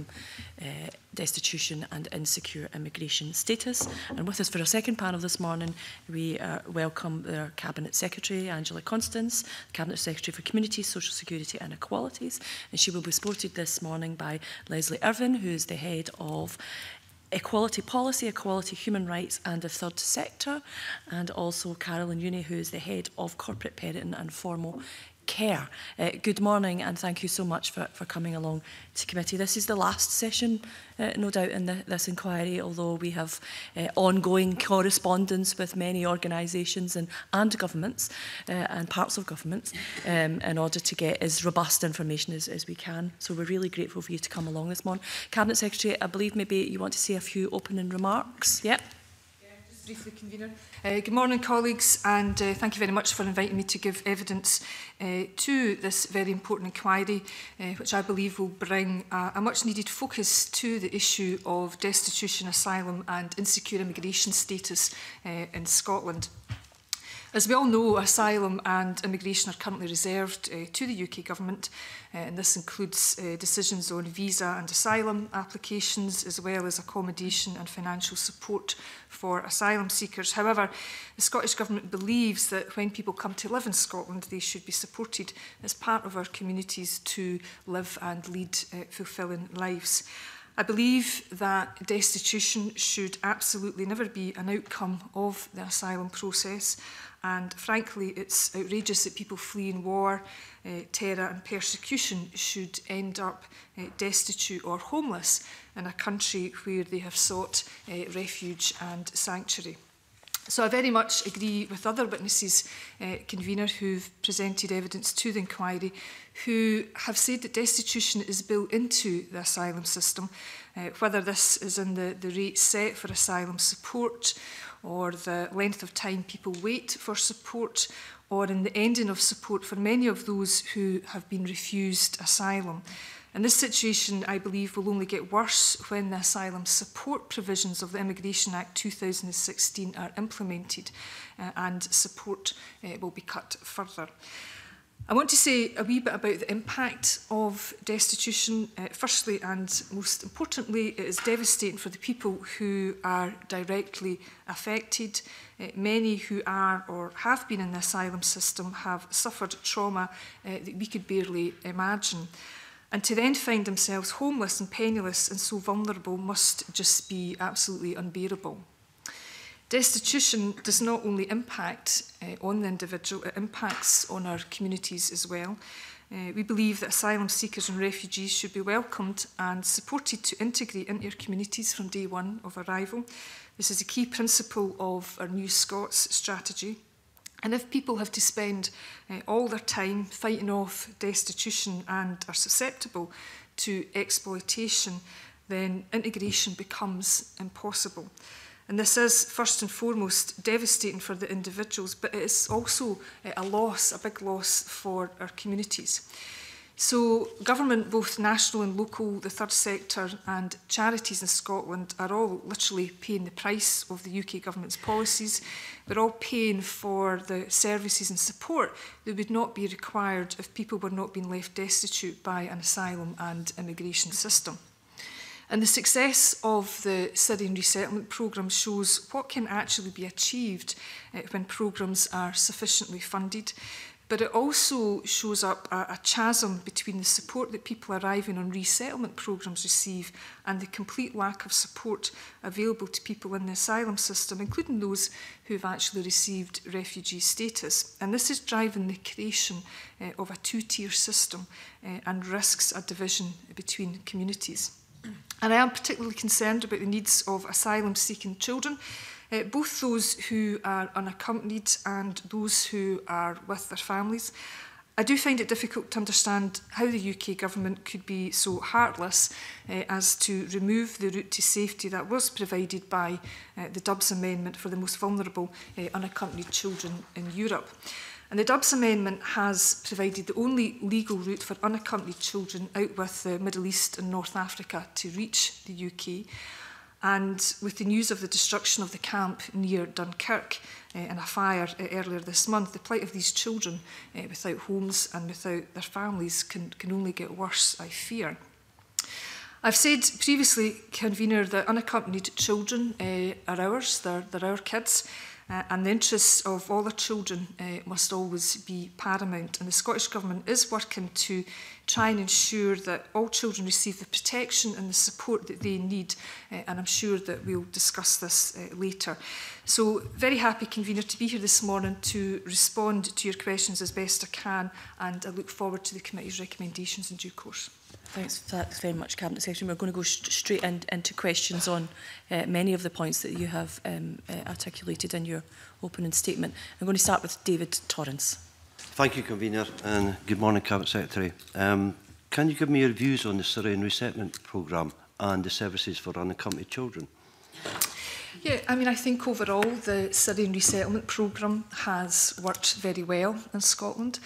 destitution and insecure immigration status. And with us for our second panel this morning, we welcome our Cabinet Secretary, Angela Constance, Cabinet Secretary for Communities, Social Security and Equalities. And she will be supported this morning by Lesley Irving, who is the head of Equality Policy, Equality Human Rights and the Third Sector, and also Carolyn, Younie, who is the Head of Corporate Parenting and Formal Care. Good morning and thank you so much for coming along to committee. This is the last session, no doubt, in this inquiry, although we have ongoing correspondence with many organisations and governments and parts of governments in order to get as robust information as we can. So we're really grateful for you to come along this morning. Cabinet Secretary, I believe maybe you want to say a few opening remarks. Yep.
Briefly, Convener. Good morning, colleagues, and thank you very much for inviting me to give evidence to this very important inquiry, which I believe will bring a much-needed focus to the issue of destitution, asylum and insecure immigration status in Scotland. As we all know, asylum and immigration are currently reserved to the UK Government, and this includes decisions on visa and asylum applications, as well as accommodation and financial support for asylum seekers. However, the Scottish Government believes that when people come to live in Scotland, they should be supported as part of our communities to live and lead fulfilling lives. I believe that destitution should absolutely never be an outcome of the asylum process. And frankly, it's outrageous that people fleeing war, terror and persecution should end up destitute or homeless in a country where they have sought refuge and sanctuary. So I very much agree with other witnesses, Convener, who've presented evidence to the inquiry, who have said that destitution is built into the asylum system, whether this is in the rate set for asylum support, or the length of time people wait for support, or in the ending of support for many of those who have been refused asylum. And this situation, I believe, will only get worse when the asylum support provisions of the Immigration Act 2016 are implemented and support will be cut further. I want to say a wee bit about the impact of destitution. Firstly and most importantly, it is devastating for the people who are directly affected. Many who are or have been in the asylum system have suffered trauma that we could barely imagine. And to then find themselves homeless and penniless and so vulnerable must just be absolutely unbearable. Destitution does not only impact on the individual, it impacts on our communities as well. We believe that asylum seekers and refugees should be welcomed and supported to integrate into our communities from day one of arrival. This is a key principle of our New Scots strategy. And if people have to spend all their time fighting off destitution and are susceptible to exploitation, then integration becomes impossible. And this is first and foremost devastating for the individuals, but it is also a loss, a big loss for our communities. So government, both national and local, the third sector and charities in Scotland are all literally paying the price of the UK government's policies. We're all paying for the services and support that would not be required if people were not being left destitute by an asylum and immigration system. And the success of the Syrian resettlement programme shows what can actually be achieved when programmes are sufficiently funded. But it also shows up a chasm between the support that people arriving on resettlement programmes receive and the complete lack of support available to people in the asylum system, including those who have actually received refugee status. And this is driving the creation of a two-tier system and risks a division between communities. And I am particularly concerned about the needs of asylum-seeking children, both those who are unaccompanied and those who are with their families. I do find it difficult to understand how the UK government could be so heartless as to remove the route to safety that was provided by the Dubs Amendment for the most vulnerable unaccompanied children in Europe. And the Dubs Amendment has provided the only legal route for unaccompanied children out with the Middle East and North Africa to reach the UK. And with the news of the destruction of the camp near Dunkirk and a fire earlier this month, the plight of these children without homes and without their families can only get worse, I fear. I've said previously, Convener, that unaccompanied children are ours, they're our kids, and the interests of all our children must always be paramount. And the Scottish Government is working to try and ensure that all children receive the protection and the support that they need, and I'm sure that we'll discuss this later. So very happy, Convener, to be here this morning to respond to your questions as best I can, and I look forward to the committee's recommendations in due course.
Thanks very much, Cabinet Secretary. We're going to go straight into questions on many of the points that you have articulated in your opening statement. I'm going to start with David Torrance.
Thank you, Convener, and good morning, Cabinet Secretary. Can you give me your views on the Syrian resettlement programme and the services for unaccompanied children?
Yeah, I mean, I think overall the Syrian resettlement programme has worked very well in Scotland.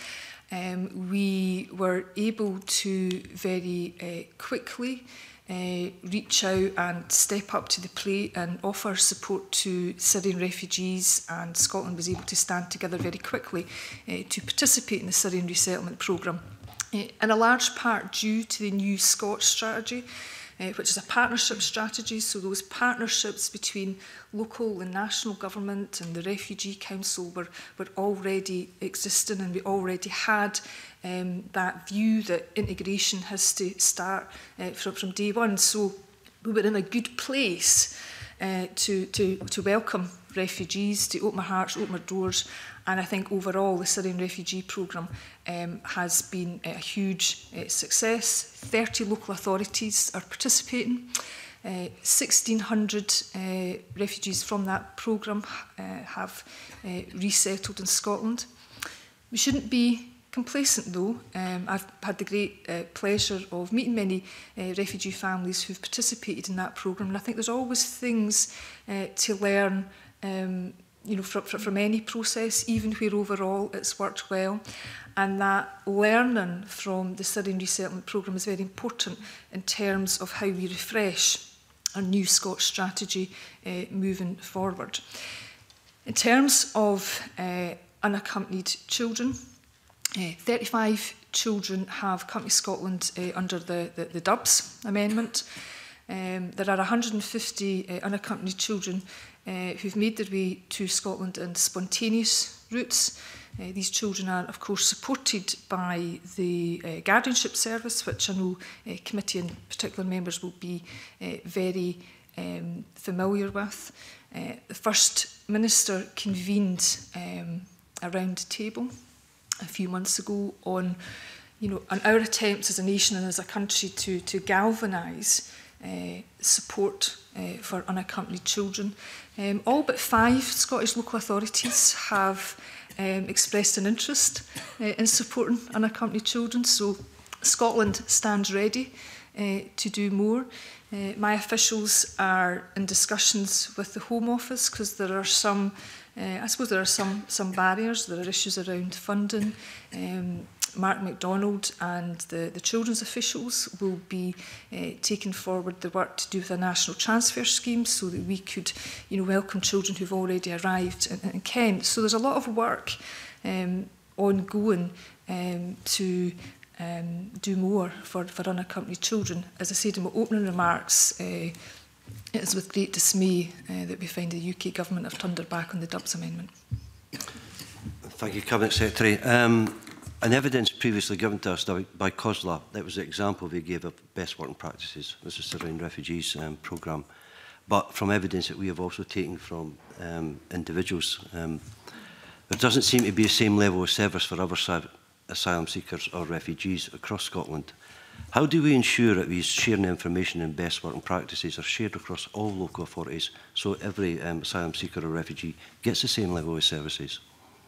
We were able to very quickly reach out and step up to the plate and offer support to Syrian refugees, and Scotland was able to stand together very quickly to participate in the Syrian resettlement programme, in a large part due to the new Scotch strategy, which is a partnership strategy. So those partnerships between local and national government and the Refugee Council were already existing, and we already had that view that integration has to start from day one. So we were in a good place to welcome refugees, to open our hearts, open our doors. And I think overall the Syrian refugee programme has been a huge success. 30 local authorities are participating. 1,600 refugees from that programme have resettled in Scotland. We shouldn't be complacent though. I've had the great pleasure of meeting many refugee families who've participated in that programme, and I think there's always things to learn from any process, even where overall it's worked well. And that learning from the Syrian resettlement programme is very important in terms of how we refresh our new Scotch strategy moving forward. In terms of unaccompanied children, 35 children have come to Scotland under the Dubs Amendment. There are 150 unaccompanied children who've made their way to Scotland in spontaneous routes. These children are, of course, supported by the Guardianship Service, which I know committee and particular members will be very familiar with. The First Minister convened a round table a few months ago on our attempts as a nation and as a country to galvanise support for unaccompanied children. All but 5 Scottish local authorities have expressed an interest in supporting unaccompanied children, so Scotland stands ready to do more. My officials are in discussions with the Home Office because there are some, I suppose there are some barriers. There are issues around funding. Mark MacDonald and the children's officials will be taking forward the work to do with a national transfer scheme so that we could welcome children who've already arrived in Kent. So there's a lot of work ongoing to do more for unaccompanied children. As I said in my opening remarks, it is with great dismay that we find the UK Government have turned their back on the Dubs Amendment.
Thank you, Cabinet Secretary. An evidence previously given to us by COSLA, that was the example they gave of best working practices, was the Syrian Refugees programme. But from evidence that we have also taken from individuals, there doesn't seem to be the same level of service for other asylum seekers or refugees across Scotland. How do we ensure that these sharing information and best working practices are shared across all local authorities so every asylum seeker or refugee gets the same level of services?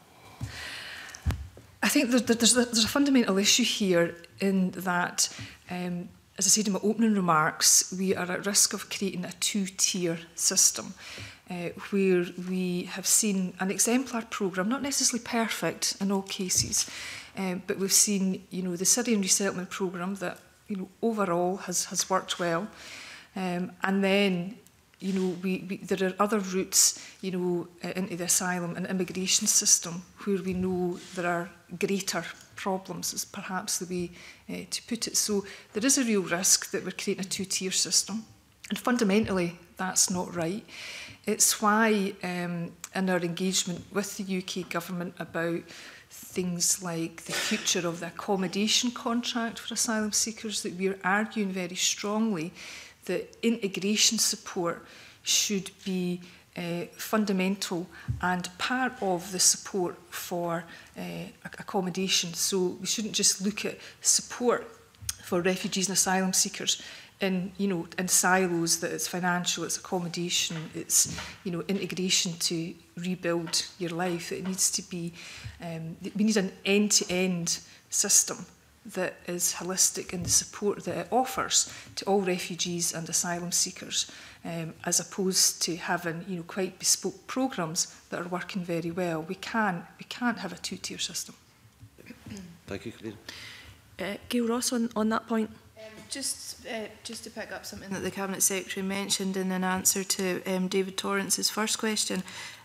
I think there's a fundamental issue here in that, as I said in my opening remarks, we are at risk of creating a two-tier system where we have seen an exemplar programme, not necessarily perfect in all cases, but we've seen the Syrian resettlement programme that overall has worked well, and then you know, there are other routes, you know, into the asylum and immigration system where we know there are greater problems, is perhaps the way to put it. So there is a real risk that we're creating a two-tier system. And fundamentally, that's not right. It's why in our engagement with the UK government about things like the future of the accommodation contract for asylum seekers, that we're arguing very strongly that integration support should be fundamental and part of the support for accommodation. So we shouldn't just look at support for refugees and asylum seekers in, you know, in silos, that it's financial, it's accommodation, it's, you know, integration to rebuild your life. It needs to be, we need an end-to-end system that is holistic in the support that it offers to all refugees and asylum seekers, as opposed to having, you know, quite bespoke programmes that are working very well. We can't have a two-tier system.
Thank you, Colleen.
Gail Ross, on that point.
Just to pick up something that the Cabinet Secretary mentioned in an answer to David Torrance's first question.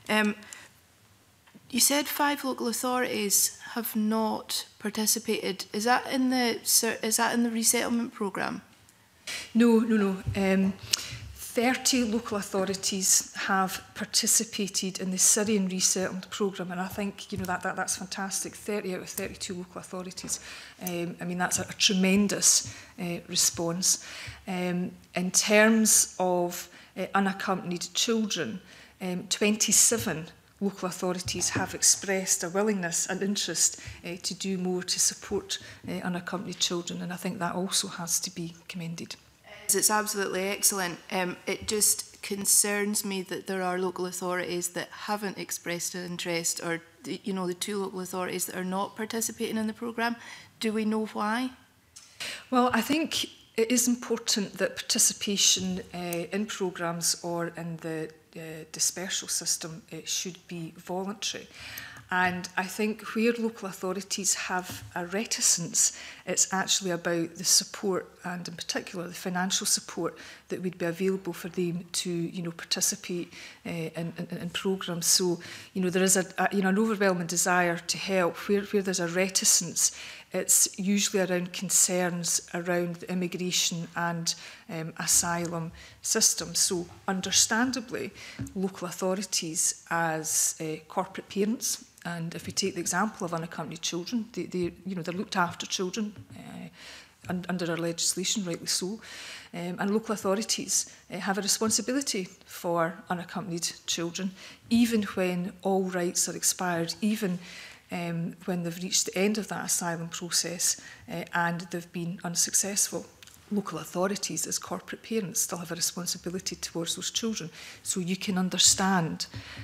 You said 5 local authorities have not participated. Is that in the resettlement programme?
No. 30 local authorities have participated in the Syrian resettlement programme, and I think, you know, that's fantastic. 30 out of 32 local authorities. I mean, that's a tremendous response. In terms of unaccompanied children, 27 local authorities have expressed a willingness and interest to do more to support unaccompanied children, and I think that also has to be commended.
It's absolutely excellent. It just concerns me that there are local authorities that haven't expressed an interest, or, you know, the 2 local authorities that are not participating in the programme. Do we know why?
Well, I think it is important that participation in programmes or in the dispersal system should be voluntary. And I think where local authorities have a reticence, it's actually about the support, and in particular the financial support that would be available for them to, you know, participate in programmes. So, you know, there is an overwhelming desire to help. Where there's a reticence, it's usually around concerns around the immigration and asylum system. So, understandably, local authorities as corporate parents, and if we take the example of unaccompanied children, they're looked after children under our legislation, rightly so. And local authorities have a responsibility for unaccompanied children, even when all rights are expired, even when they've reached the end of that asylum process and they've been unsuccessful. Local authorities, as corporate parents, still have a responsibility towards those children. So you can understand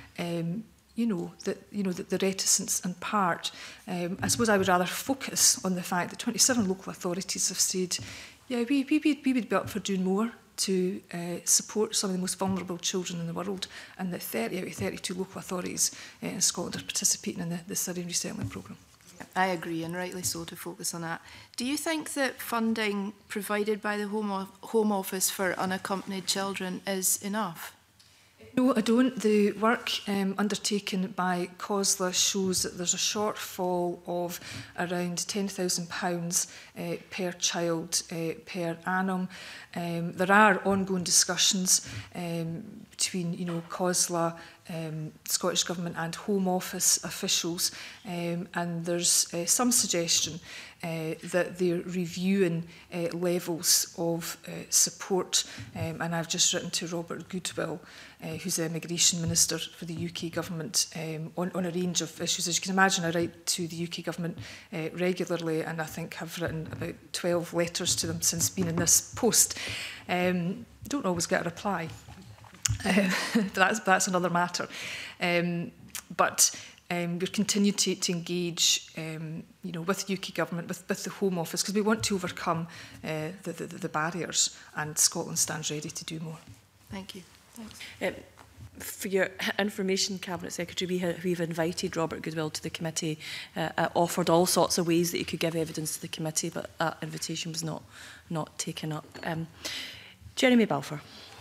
the reticence in part. I suppose I would rather focus on the fact that 27 local authorities have said, yeah, we would be up for doing more to support some of the most vulnerable children in the world, and that 30 out of 32 local authorities in Scotland are participating in the Syrian resettlement programme.
I agree, and rightly so, to focus on that. Do you think that funding provided by the Home Office for unaccompanied children is enough?
No, I don't. The work undertaken by COSLA shows that there's a shortfall of around £10,000 per child per annum. There are ongoing discussions between, COSLA, Scottish Government and Home Office officials, and there's some suggestion that they're reviewing levels of support, and I've just written to Robert Goodwill, who's the Immigration Minister for the UK Government, on a range of issues. As you can imagine, I write to the UK Government regularly, and I think have written about 12 letters to them since being in this post. Don't always get a reply. That's another matter. But we're continuing to engage, with the UK Government, with the Home Office, because we want to overcome the barriers, and Scotland stands ready to do more.
Thank you. Thanks.
For your information, Cabinet Secretary, we've invited Robert Goodwill to the committee, offered all sorts of ways that he could give evidence to the committee, but that invitation was not taken up. Jeremy Balfour.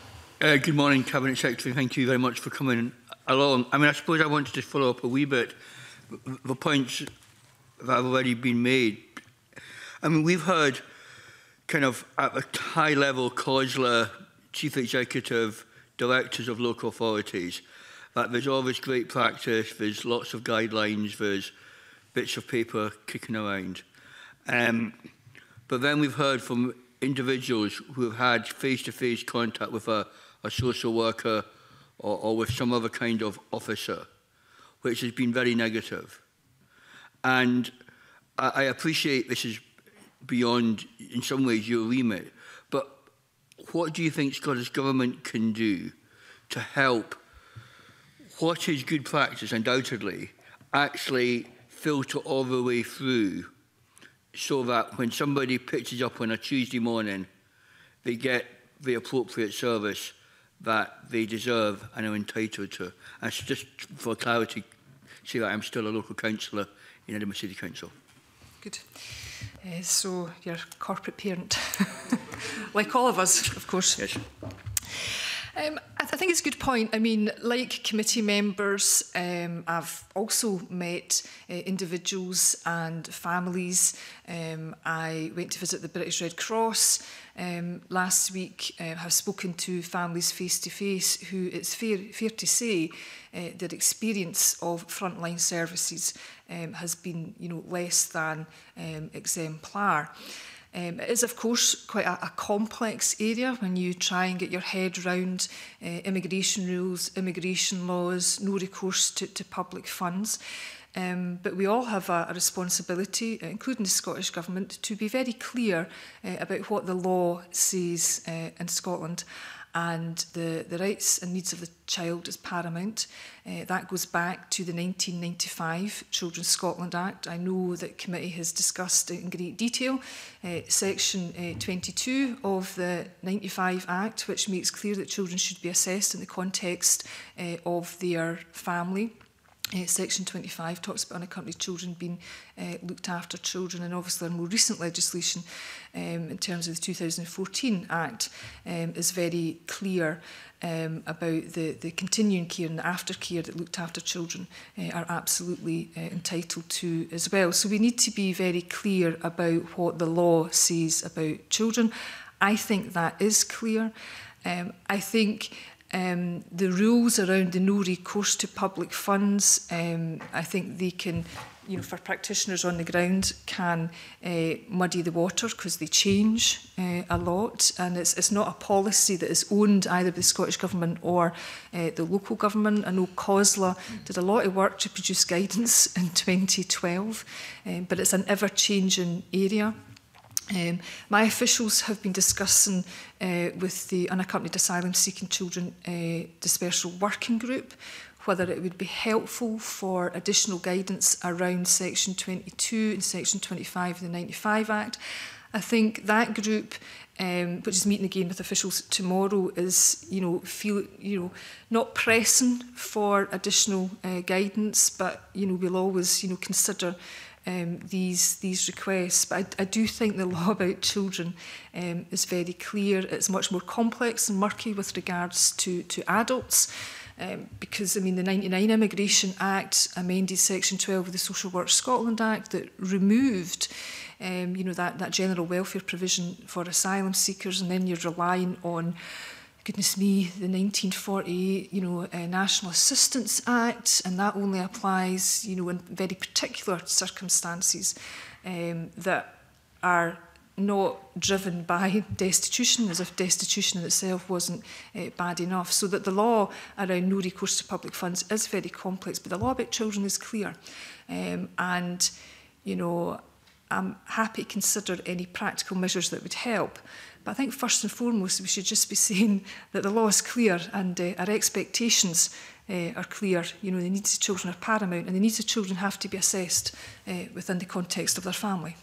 Good morning, Cabinet Secretary. Thank you very much for coming along. I mean, I suppose I wanted to follow up a wee bit the points that have already been made. I mean, we've heard kind of at a high level, COSLA, Chief Executive, Directors of local authorities, that there's always great practice, there's lots of guidelines, there's bits of paper kicking around. But then we've heard from individuals who have had face-to-face contact with a social worker or with some other kind of officer, which has been very negative. And I appreciate this is beyond, in some ways, your remit, but what do you think Scottish Government can do to help what is good practice, undoubtedly, actually filter all the way through so that when somebody pitches up on a Tuesday morning, they get the appropriate service that they deserve and are entitled to? And just for clarity, say that I'm still a local councillor in Edinburgh City Council.
Good. So you're a corporate parent, like all of us, of course.
Yes.
I think it's a good point. I mean, like committee members, I've also met individuals and families. I went to visit the British Red Cross last week. Have spoken to families face to face who, it's fair to say, their experience of frontline services has been, less than exemplar. It is, of course, quite a complex area when you try and get your head around immigration rules, immigration laws, no recourse to public funds. But we all have a responsibility, including the Scottish Government, to be very clear about what the law says in Scotland. And the rights and needs of the child is paramount. That goes back to the 1995 Children's Scotland Act. I know that committee has discussed in great detail section 22 of the 95 Act, which makes clear that children should be assessed in the context of their family. Section 25 talks about unaccompanied children being looked after children, and obviously our more recent legislation in terms of the 2014 Act is very clear about the continuing care and the aftercare that looked after children are absolutely entitled to as well. So we need to be very clear about what the law says about children. I think that is clear. I think the rules around the no recourse to public funds, I think they can, for practitioners on the ground, can muddy the water because they change a lot, and it's not a policy that is owned either by the Scottish Government or the local government. I know COSLA did a lot of work to produce guidance in 2012, but it's an ever-changing area. My officials have been discussing with the unaccompanied asylum-seeking children dispersal working group whether it would be helpful for additional guidance around Section 22 and Section 25 of the 95 Act. I think that group, which is meeting again with officials tomorrow, is not pressing for additional guidance, but we'll always consider these requests. But I do think the law about children is very clear. It's much more complex and murky with regards to adults. Because, the 99 Immigration Act amended Section 12 of the Social Work Scotland Act that removed that general welfare provision for asylum seekers, and then you're relying on, goodness me, the 1948 National Assistance Act, and that only applies in very particular circumstances that are not driven by destitution, as if destitution in itself wasn't bad enough. So that the law around no recourse to public funds is very complex, but the law about children is clear. I'm happy to consider any practical measures that would help. But I think first and foremost, we should just be saying that the law is clear and our expectations are clear. The needs of children are paramount, and the needs of children have to be assessed within the context of their family.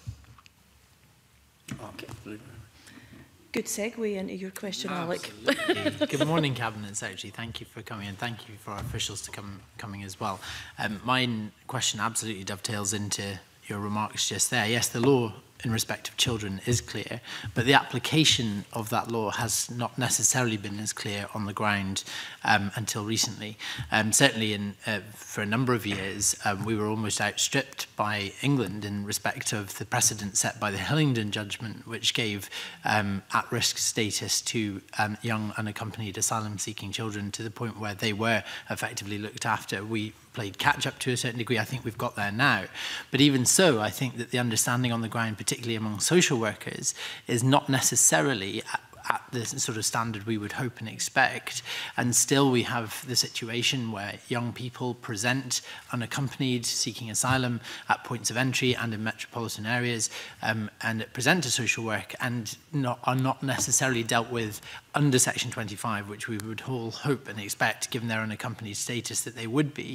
Okay. Good segue into your question, Alec.
Good morning, Cabinet Secretary. Thank you for coming, and thank you for our officials to coming as well. My question absolutely dovetails into your remarks just there. Yes, the law in respect of children is clear, but the application of that law has not necessarily been as clear on the ground until recently. Certainly for a number of years, we were almost outstripped by England in respect of the precedent set by the Hillingdon judgment, which gave at-risk status to young unaccompanied asylum-seeking children to the point where they were effectively looked after. We played catch-up to a certain degree. I think we've got there now. But even so, I think that the understanding on the ground, particularly among social workers, is not necessarily at the sort of standard we would hope and expect. And still we have the situation where young people present unaccompanied, seeking asylum at points of entry and in metropolitan areas, and present to social work and are not necessarily dealt with under Section 25, which we would all hope and expect, given their unaccompanied status, that they would be.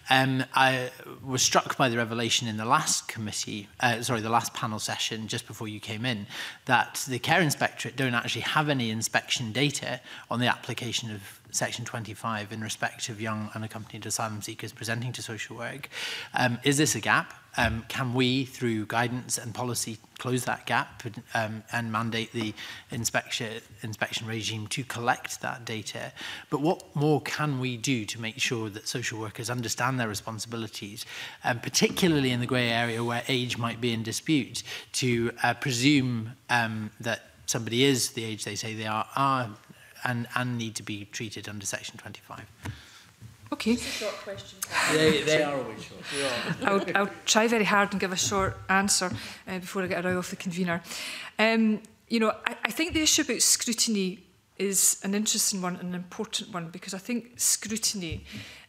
I was struck by the revelation in the last the last panel session, just before you came in, that the Care Inspectorate don't actually have any inspection data on the application of Section 25 in respect of young unaccompanied asylum seekers presenting to social work. Is this a gap? Can we, through guidance and policy, close that gap and mandate the inspection regime to collect that data? But what more can we do to make sure that social workers understand their responsibilities, particularly in the grey area where age might be in dispute, to presume that somebody is the age they say they are and need to be treated under Section 25?
Okay.
It's a short question.
They are always short.
I'll try very hard and give a short answer before I get a row off the convener. You know, I think the issue about scrutiny is an interesting one and an important one, because I think scrutiny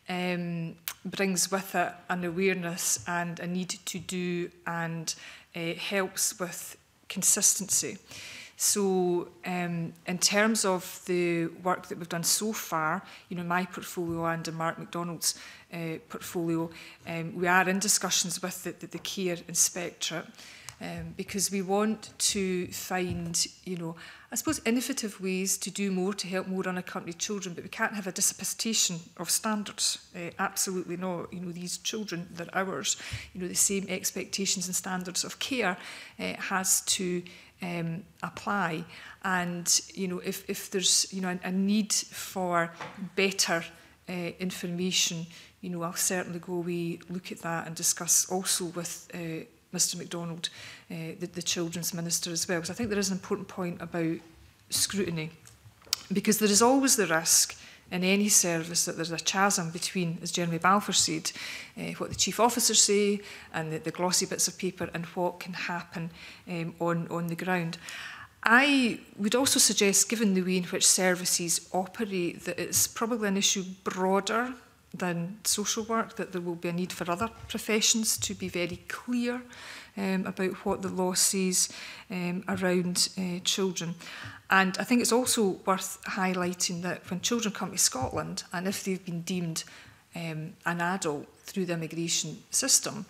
brings with it an awareness and a need to do, and helps with consistency. So in terms of the work that we've done so far, you know, my portfolio and in Mark MacDonald's portfolio, we are in discussions with the Care Inspectorate, because we want to find, you know, I suppose innovative ways to do more to help more unaccompanied children, but we can't have a dissipation of standards. Absolutely not. You know, these children, they're ours. You know, the same expectations and standards of care has to apply. And, you know, if there's, you know, a need for better information, you know, I'll certainly go away, look at that and discuss also with Mr MacDonald, the Children's Minister as well, because I think there is an important point about scrutiny, because there is always the risk in any service that there's a chasm between, as Jeremy Balfour said, what the chief officers say and the glossy bits of paper and what can happen on the ground. I would also suggest, given the way in which services operate, that it's probably an issue broader than social work, that there will be a need for other professions to be very clear about what the law says around children. And I think it's also worth highlighting that when children come to Scotland, and if they've been deemed an adult through the immigration system,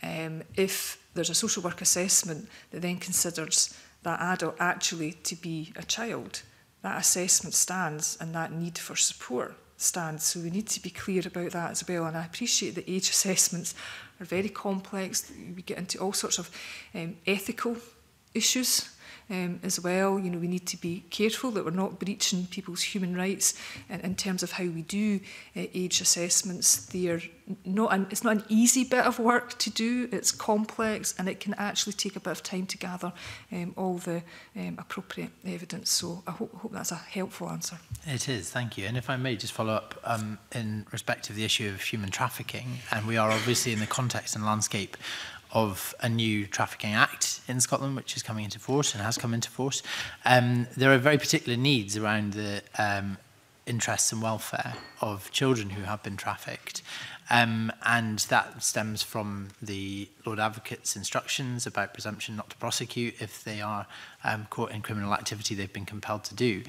if there's a social work assessment that then considers that adult actually to be a child, that assessment stands and that need for support stands. So we need to be clear about that as well. And I appreciate that age assessments are very complex. We get into all sorts of ethical issues as well. You know, we need to be careful that we're not breaching people's human rights in terms of how we do age assessments. They're not it's not an easy bit of work to do. It's complex, and it can actually take a bit of time to gather all the appropriate evidence. So I hope that's a helpful answer.
It is, thank you. And if I may just follow up in respect of the issue of human trafficking, and we are obviously in the context and landscape of a new Trafficking Act in Scotland, which is coming into force and has come into force. There are very particular needs around the interests and welfare of children who have been trafficked. And that stems from the Lord Advocate's instructions about presumption not to prosecute if they are caught in criminal activity they've been compelled to do.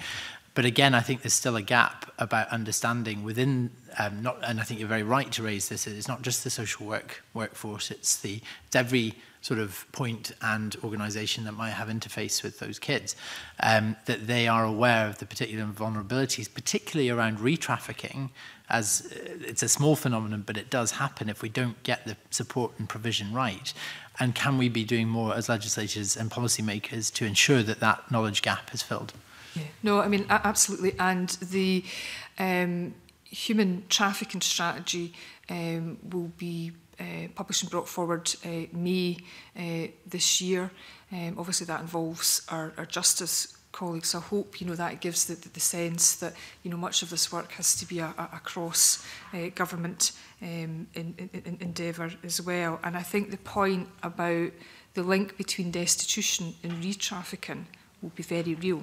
But again, I think there's still a gap about understanding within, and I think you're very right to raise this, it's not just the social workforce, it's every sort of point and organisation that might have interface with those kids, that they are aware of the particular vulnerabilities, particularly around re-trafficking, as it's a small phenomenon, but it does happen if we don't get the support and provision right. And can we be doing more as legislators and policymakers to ensure that that knowledge gap is filled?
Yeah. No, I mean, absolutely. And the human trafficking strategy will be published and brought forward May this year. Obviously, that involves our justice colleagues. I hope, you know, that gives the sense that, you know, much of this work has to be a cross government endeavour as well. And I think the point about the link between destitution and re-trafficking will be very real.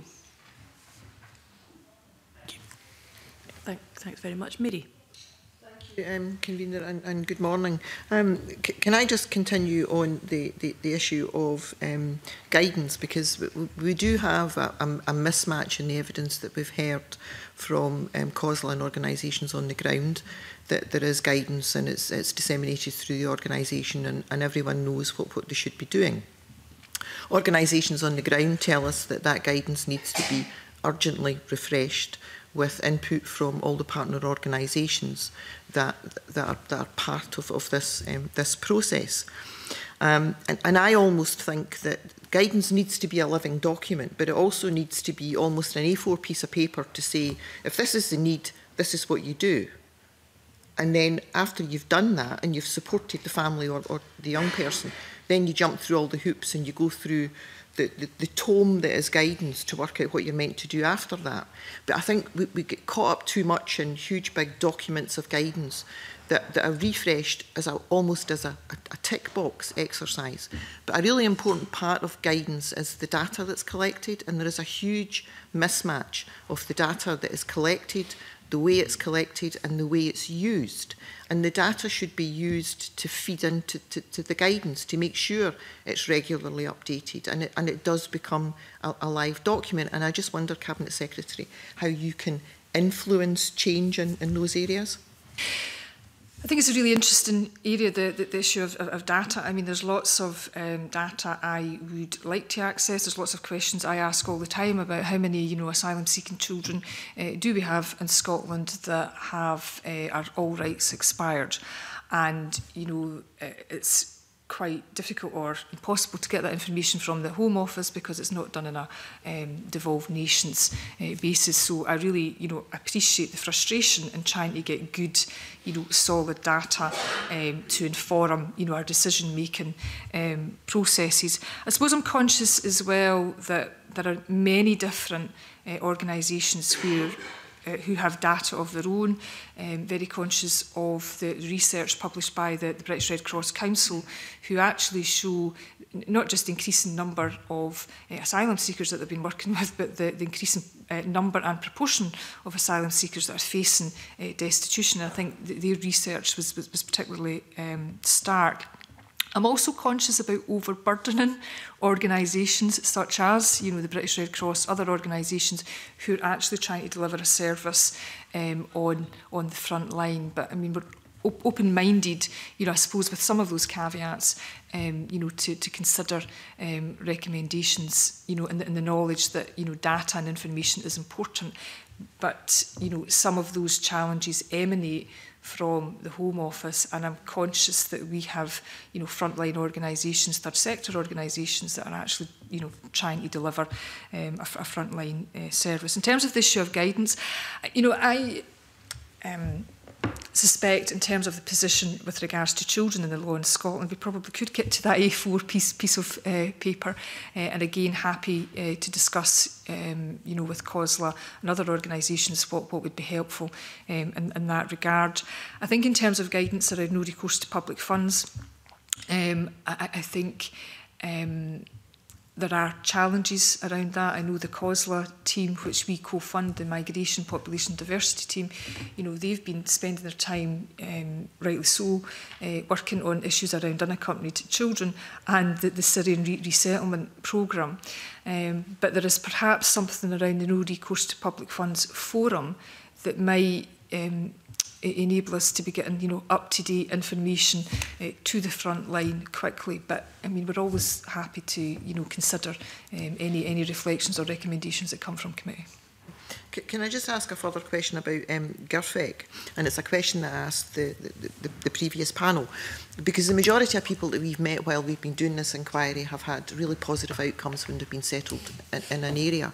Thanks very much. Mary.
Thank you, Convener, and good morning. Can I just continue on the issue of guidance, because we do have a mismatch in the evidence that we've heard from COSLA and organisations on the ground, that there is guidance and it's disseminated through the organisation, and everyone knows what they should be doing. Organisations on the ground tell us that that guidance needs to be urgently refreshed, with input from all the partner organisations that are part of this process. And I almost think that guidance needs to be a living document, but it also needs to be almost an A4 piece of paper to say, if this is the need, this is what you do. And then after you've done that and you've supported the family or the young person, then you jump through all the hoops and you go through the tome that is guidance to work out what you're meant to do after that. But I think we get caught up too much in huge big documents of guidance that are refreshed as almost as a tick box exercise. But a really important part of guidance is the data that's collected, and there is a huge mismatch of the data that is collected, the way it's collected and the way it's used. And the data should be used to feed into the guidance, to make sure it's regularly updated and it does become a live document. And I just wonder, Cabinet Secretary, how you can influence change in those areas?
I think it's a really interesting area, the issue of data. I mean, there's lots of data I would like to access. There's lots of questions I ask all the time about how many, you know, asylum-seeking children do we have in Scotland that have are all rights expired. And, you know, it's quite difficult or impossible to get that information from the Home Office because it's not done on a devolved nations basis. So I really, you know, appreciate the frustration in trying to get good, you know, solid data to inform, you know, our decision-making processes. I suppose I'm conscious as well that there are many different organisations who have data of their own, very conscious of the research published by the British Red Cross Council, who actually show not just the increasing number of asylum seekers that they've been working with, but the increasing number and proportion of asylum seekers that are facing destitution. I think their research was particularly stark. I'm also conscious about overburdening organisations such as, you know, the British Red Cross, other organisations who are actually trying to deliver a service on the front line. But I mean, we're open-minded, you know, I suppose with some of those caveats, you know, to consider recommendations, you know, in the knowledge that, you know, data and information is important. But, you know, some of those challenges emanate from the Home Office, and I'm conscious that we have, you know, frontline organisations, third sector organisations that are actually, you know, trying to deliver a frontline service. In terms of the issue of guidance, you know, I suspect in terms of the position with regards to children in the law in Scotland, we probably could get to that A4 piece of paper, and again happy to discuss, you know, with COSLA and other organisations what would be helpful in that regard. I think in terms of guidance around no recourse to public funds, I think there are challenges around that. I know the COSLA team, which we co-fund, the Migration Population Diversity team, you know, they've been spending their time, rightly so, working on issues around unaccompanied children and the Syrian resettlement programme. But there is perhaps something around the No Recourse to Public Funds Forum that might enable us to be getting, you know, up-to-date information to the front line quickly. But I mean, we're always happy to, you know, consider any reflections or recommendations that come from committee.
Can I just ask a further question about GIRFEC? And it's a question that I asked the previous panel, because the majority of people that we've met while we've been doing this inquiry have had really positive outcomes when they've been settled in an area.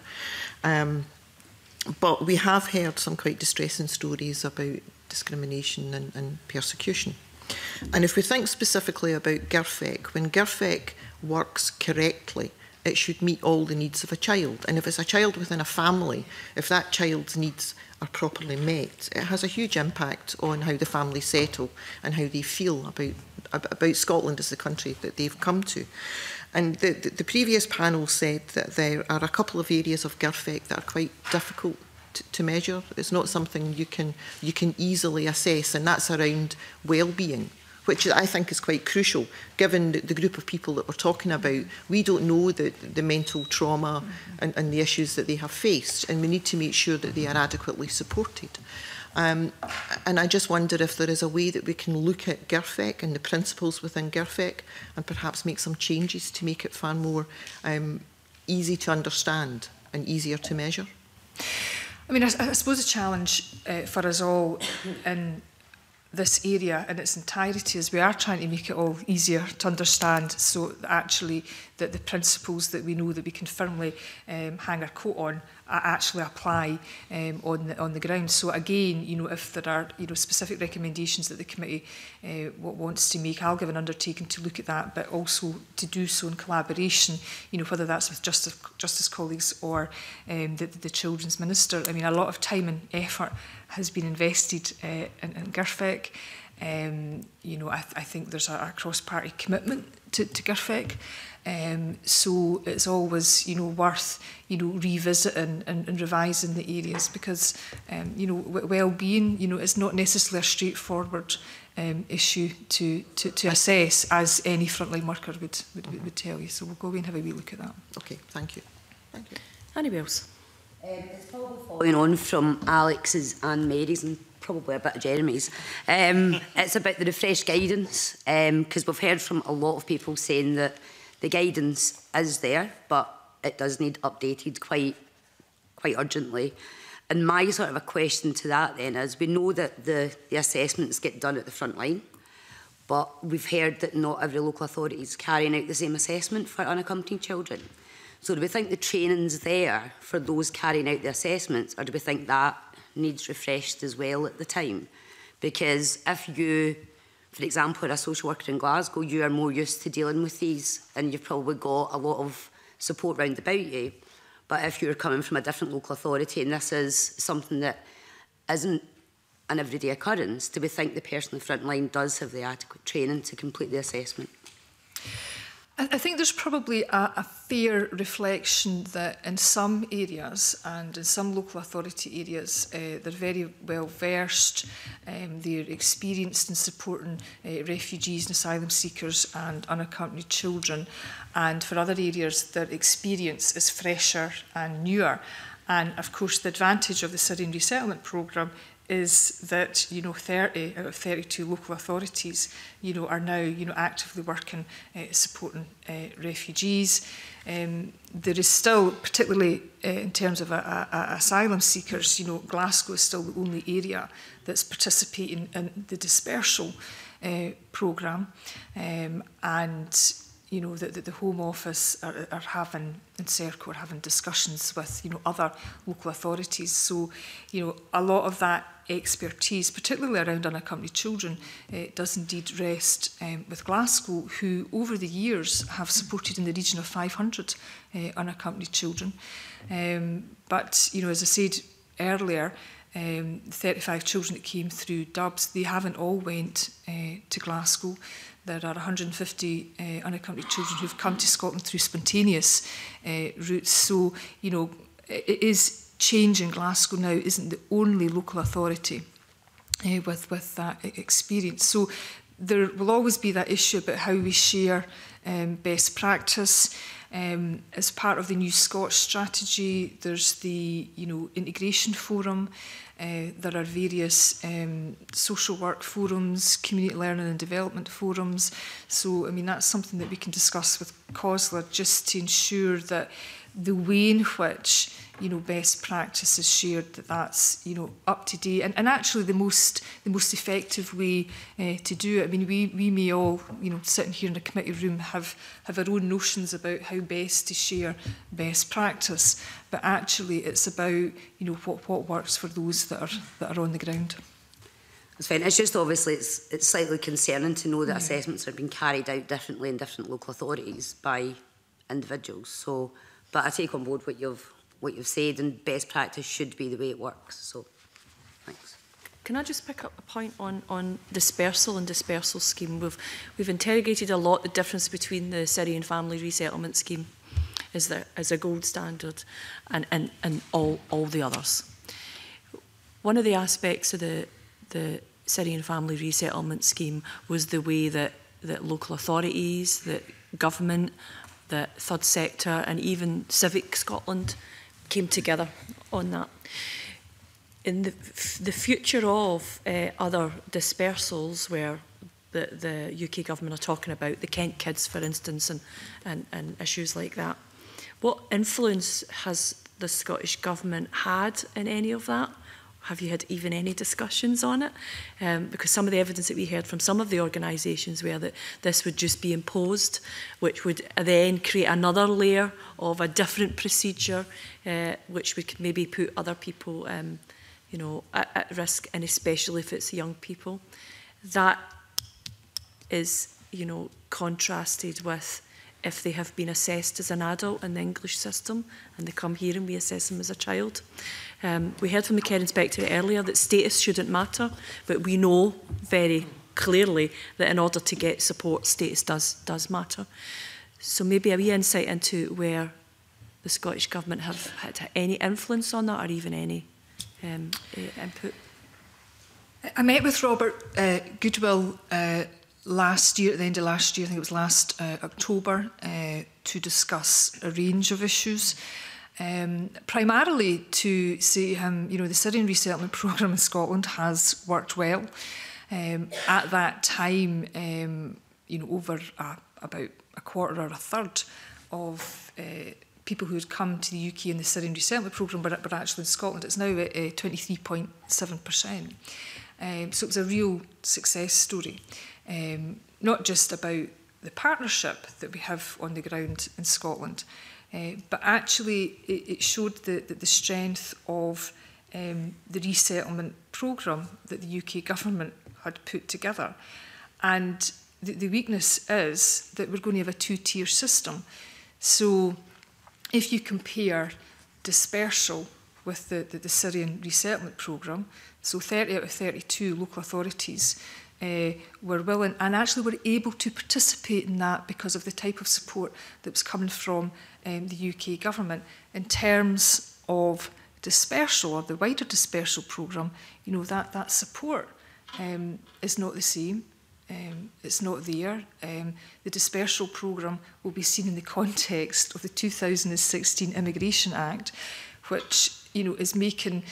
But we have heard some quite distressing stories about discrimination and persecution. And if we think specifically about GIRFEC, when GIRFEC works correctly, it should meet all the needs of a child. And if it's a child within a family, if that child's needs are properly met, it has a huge impact on how the family settle and how they feel about Scotland as the country that they've come to. And the previous panel said that there are a couple of areas of GIRFEC that are quite difficult to measure. It's not something you can easily assess, and that's around well-being, which I think is quite crucial, given the group of people that we're talking about. We don't know the mental trauma and the issues that they have faced, and we need to make sure that they are adequately supported. And I just wonder if there is a way that we can look at GIRFEC and the principles within GIRFEC and perhaps make some changes to make it far more easy to understand and easier to measure.
I mean, I suppose a challenge for us all in this area in its entirety is we are trying to make it all easier to understand, so that actually that the principles that we know that we can firmly hang our coat on actually apply on the ground. So again, you know, if there are, you know, specific recommendations that the committee wants to make, I'll give an undertaking to look at that, but also to do so in collaboration, you know, whether that's with justice colleagues or the Children's Minister. I mean, a lot of time and effort has been invested in GIRFEC. You know, I think there's a cross-party commitment to GIRFEC. So it's always, you know, worth, you know, revisiting and revising the areas, because, you know, well-being, you know, is not necessarily a straightforward issue to assess, as any frontline worker would tell you. So we'll go away and have a wee look at that.
Okay, thank you. Thank you.
Annie Wells.
It's probably following on from Alex's and Mary's and probably a bit of Jeremy's. It's about the refreshed guidance, because we've heard from a lot of people saying that the guidance is there, but it does need updated quite urgently. And my sort of a question to that then is, we know that the assessments get done at the front line, but we've heard that not every local authority is carrying out the same assessment for unaccompanied children. So do we think the training's there for those carrying out the assessments, or do we think that needs refreshed as well at the time? Because if you, for example, are a social worker in Glasgow, you are more used to dealing with these and you've probably got a lot of support round about you. But if you're coming from a different local authority and this is something that isn't an everyday occurrence, do we think the person on the front line does have the adequate training to complete the assessment?
I think there's probably a fair reflection that in some areas and in some local authority areas, they're very well versed, they're experienced in supporting refugees and asylum seekers and unaccompanied children. And for other areas, their experience is fresher and newer. And of course, the advantage of the Syrian resettlement programme is that, you know, 30 out of 32 local authorities, you know, are now, you know, actively working supporting refugees. There is still, particularly in terms of asylum seekers, you know, Glasgow is still the only area that's participating in the dispersal programme, and you know, the Home Office are having, and Serco are having discussions with, you know, other local authorities. So, you know, a lot of that expertise, particularly around unaccompanied children, does indeed rest with Glasgow, who over the years have supported in the region of 500 unaccompanied children. But, you know, as I said earlier, The 35 children that came through Dubs, they haven't all went to Glasgow. There are 150 unaccompanied children who've come to Scotland through spontaneous routes. So, you know, it is changing. Glasgow now isn't the only local authority with that experience. So there will always be that issue about how we share best practice. As part of the new Scotch strategy, there's the integration forum. There are various social work forums, community learning and development forums. So, I mean, that's something that we can discuss with COSLA just to ensure that the way in which best practice is shared, that's up to date, and actually the most effective way to do it. I mean, we may all sitting here in a committee room have our own notions about how best to share best practice, but actually it's about what works for those that are on the ground.
That's fine. It's just obviously it's slightly concerning to know that assessments are being carried out differently in different local authorities by individuals. So, but I take on board what you've said, and best practice should be the way it works. So, thanks.
Can I just pick up a point on dispersal and dispersal scheme? We've interrogated a lot the difference between the Syrian family resettlement scheme as a gold standard and all the others. One of the aspects of the Syrian family resettlement scheme was the way that local authorities, that government, the third sector and even Civic Scotland came together on that. In the future of other dispersals where the UK government are talking about, the Kent kids, for instance, and issues like that, what influence has the Scottish Government had in any of that? Have you had even any discussions on it? Because some of the evidence that we heard from some of the organisations were that this would just be imposed, which would then create another layer of a different procedure, which we could maybe put other people at risk, and especially if it's young people. That is, contrasted with if they have been assessed as an adult in the English system and they come here and we assess them as a child. We heard from the Care Inspectorate earlier that status shouldn't matter, but we know very clearly that in order to get support, status does matter. So maybe a wee insight into where the Scottish Government have had any influence on that, or even any input.
I met with Robert Goodwill last year, at the end of last year, I think it was last October, to discuss a range of issues. Primarily to say to him, the Syrian resettlement programme in Scotland has worked well. At that time, over about a quarter or a third of people who had come to the UK in the Syrian resettlement programme were actually in Scotland. It's now at 23.7%. So it was a real success story. Not just about the partnership that we have on the ground in Scotland, but actually it showed the strength of the resettlement programme that the UK government had put together. And the weakness is that we're going to have a two-tier system. So if you compare dispersal with the Syrian resettlement programme, so 30 out of 32 local authorities were willing and actually were able to participate in that because of the type of support that was coming from the UK government. In terms of dispersal, or the wider dispersal programme, that support is not the same. It's not there. The dispersal programme will be seen in the context of the 2016 Immigration Act, which is making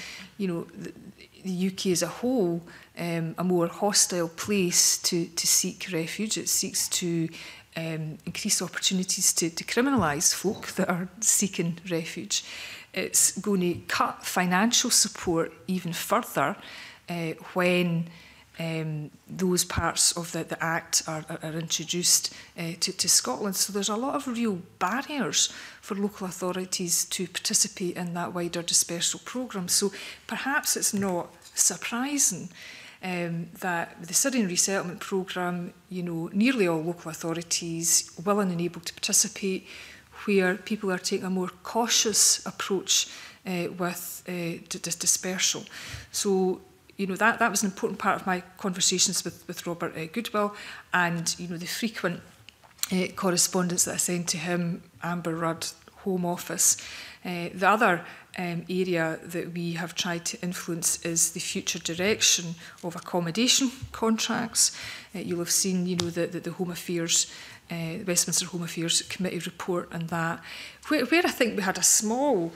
the UK as a whole a more hostile place to seek refuge. It seeks to increase opportunities to criminalise folk that are seeking refuge. It's going to cut financial support even further when those parts of the Act are introduced to Scotland. So there's a lot of real barriers for local authorities to participate in that wider dispersal programme. So perhaps it's not surprising that with the Syrian resettlement programme, nearly all local authorities willing and able to participate, where people are taking a more cautious approach with dispersal. So, you know, that was an important part of my conversations with Robert Goodwill, and, you know, the frequent correspondence that I sent to him, Amber Rudd, Home Office. The other area that we have tried to influence is the future direction of accommodation contracts. You'll have seen, you know, the Home Affairs, Westminster Home Affairs Committee report on that, where I think we had a small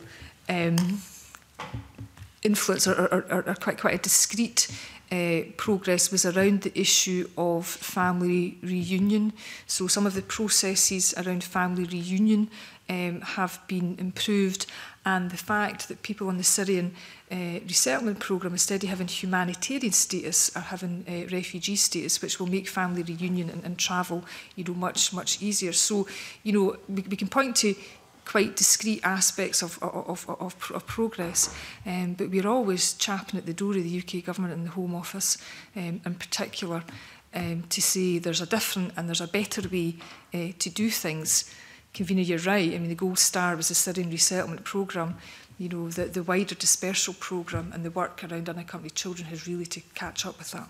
influence or quite a discreet progress was around the issue of family reunion. So some of the processes around family reunion have been improved, and the fact that people on the Syrian resettlement programme, instead of having humanitarian status, are having refugee status, which will make family reunion and travel, you know, much easier. So, you know, we can point to quite discrete aspects of progress, but we're always chapping at the door of the UK Government and the Home Office in particular to say there's a different and there's a better way to do things. Convener, you're right. I mean, the gold star was the Syrian resettlement programme. You know, the wider dispersal programme and the work around unaccompanied children has really to catch up with that.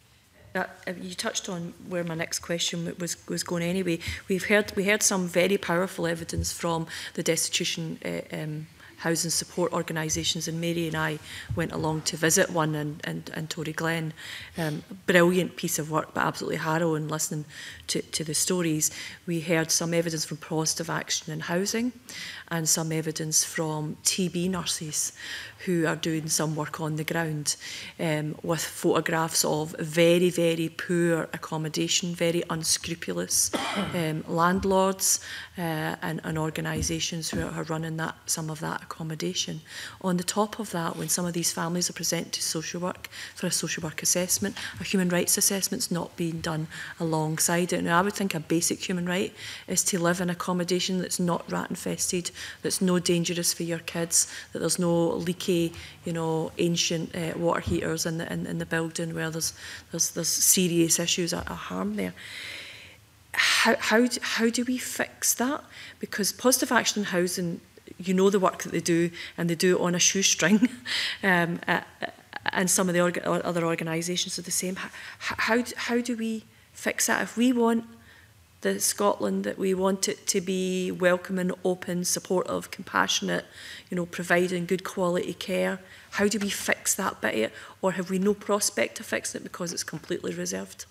You touched on where my next question was going anyway. We heard some very powerful evidence from the destitution housing support organisations, and Mary and I went along to visit one in Tory Glen. Brilliant piece of work, but absolutely harrowing listening to the stories. We heard some evidence from Positive Action in Housing and some evidence from TB nurses who are doing some work on the ground with photographs of very, very poor accommodation, very unscrupulous landlords and organisations who are running some of that accommodation. On the top of that, when some of these families are presented to social work for a social work assessment, a human rights assessment's not being done alongside it. Now, I would think a basic human right is to live in accommodation that's not rat infested, that's no dangerous for your kids, that there's no leaky, you know, ancient water heaters in the building where there's serious issues of harm there. How do we fix that? Because Positive Action in Housing, you know the work that they do, and they do it on a shoestring, and some of the other organisations are the same. How do we fix that? If we want the Scotland that we want it to be welcoming, open, supportive, compassionate, you know, providing good quality care, how do we fix that bit of it? Or have we no prospect of fixing it because it's completely reserved?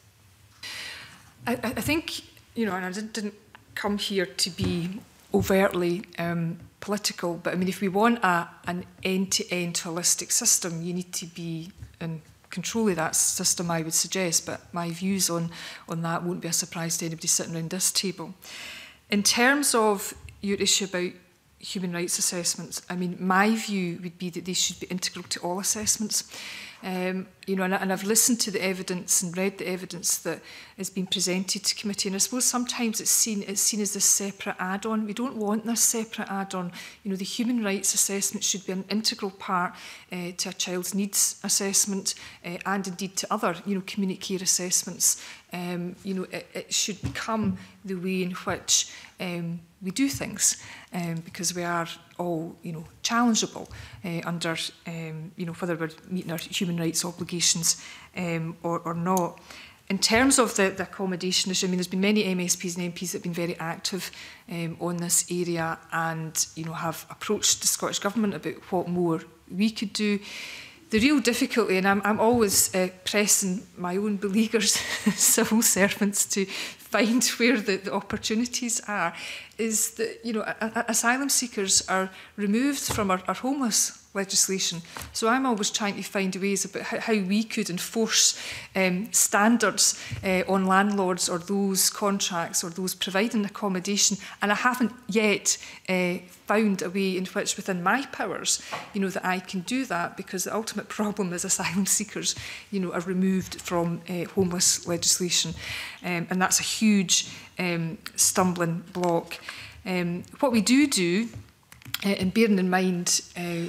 I think, you know, and I didn't come here to be overtly political, but I mean, if we want an end-to-end holistic system, you need to be in control of that system, I would suggest, but my views on that won't be a surprise to anybody sitting around this table. In terms of your issue about human rights assessments, I mean, my view would be that they should be integral to all assessments. You know, and I've listened to the evidence and read the evidence that has been presented to committee, and I suppose sometimes it's seen as this separate add-on. We don't want this separate add-on. You know, the human rights assessment should be an integral part to a child's needs assessment and indeed to other, you know, community care assessments. You know, it should become the way in which we do things, because we are all, you know, challengeable under, you know, whether we're meeting our human rights obligations or not. In terms of the accommodation issue, I mean, there's been many MSPs and MPs that have been very active on this area and, you know, have approached the Scottish Government about what more we could do. The real difficulty, and I'm always pressing my own beleaguers, civil servants, to find where the opportunities are, is that, you know, asylum seekers are removed from our homeless legislation. So I'm always trying to find ways about how we could enforce standards on landlords or those contracts or those providing accommodation. And I haven't yet found a way in which, within my powers, you know, that I can do that, because the ultimate problem is asylum seekers, you know, are removed from homeless legislation. And that's a huge stumbling block. What we do, and bearing in mind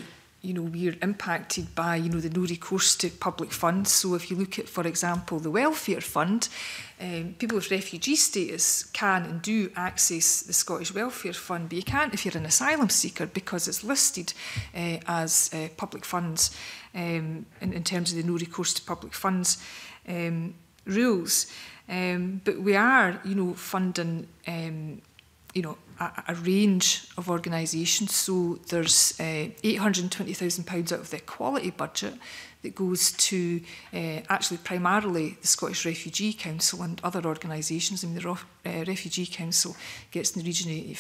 we're impacted by, the no recourse to public funds. So if you look at, for example, the welfare fund, people with refugee status can and do access the Scottish Welfare Fund, but you can't if you're an asylum seeker because it's listed as public funds in terms of the no recourse to public funds rules. But we are, funding, a range of organisations. So there's £820,000 out of the Equality budget that goes to actually primarily the Scottish Refugee Council and other organisations. I mean, the Refugee Council gets in the region of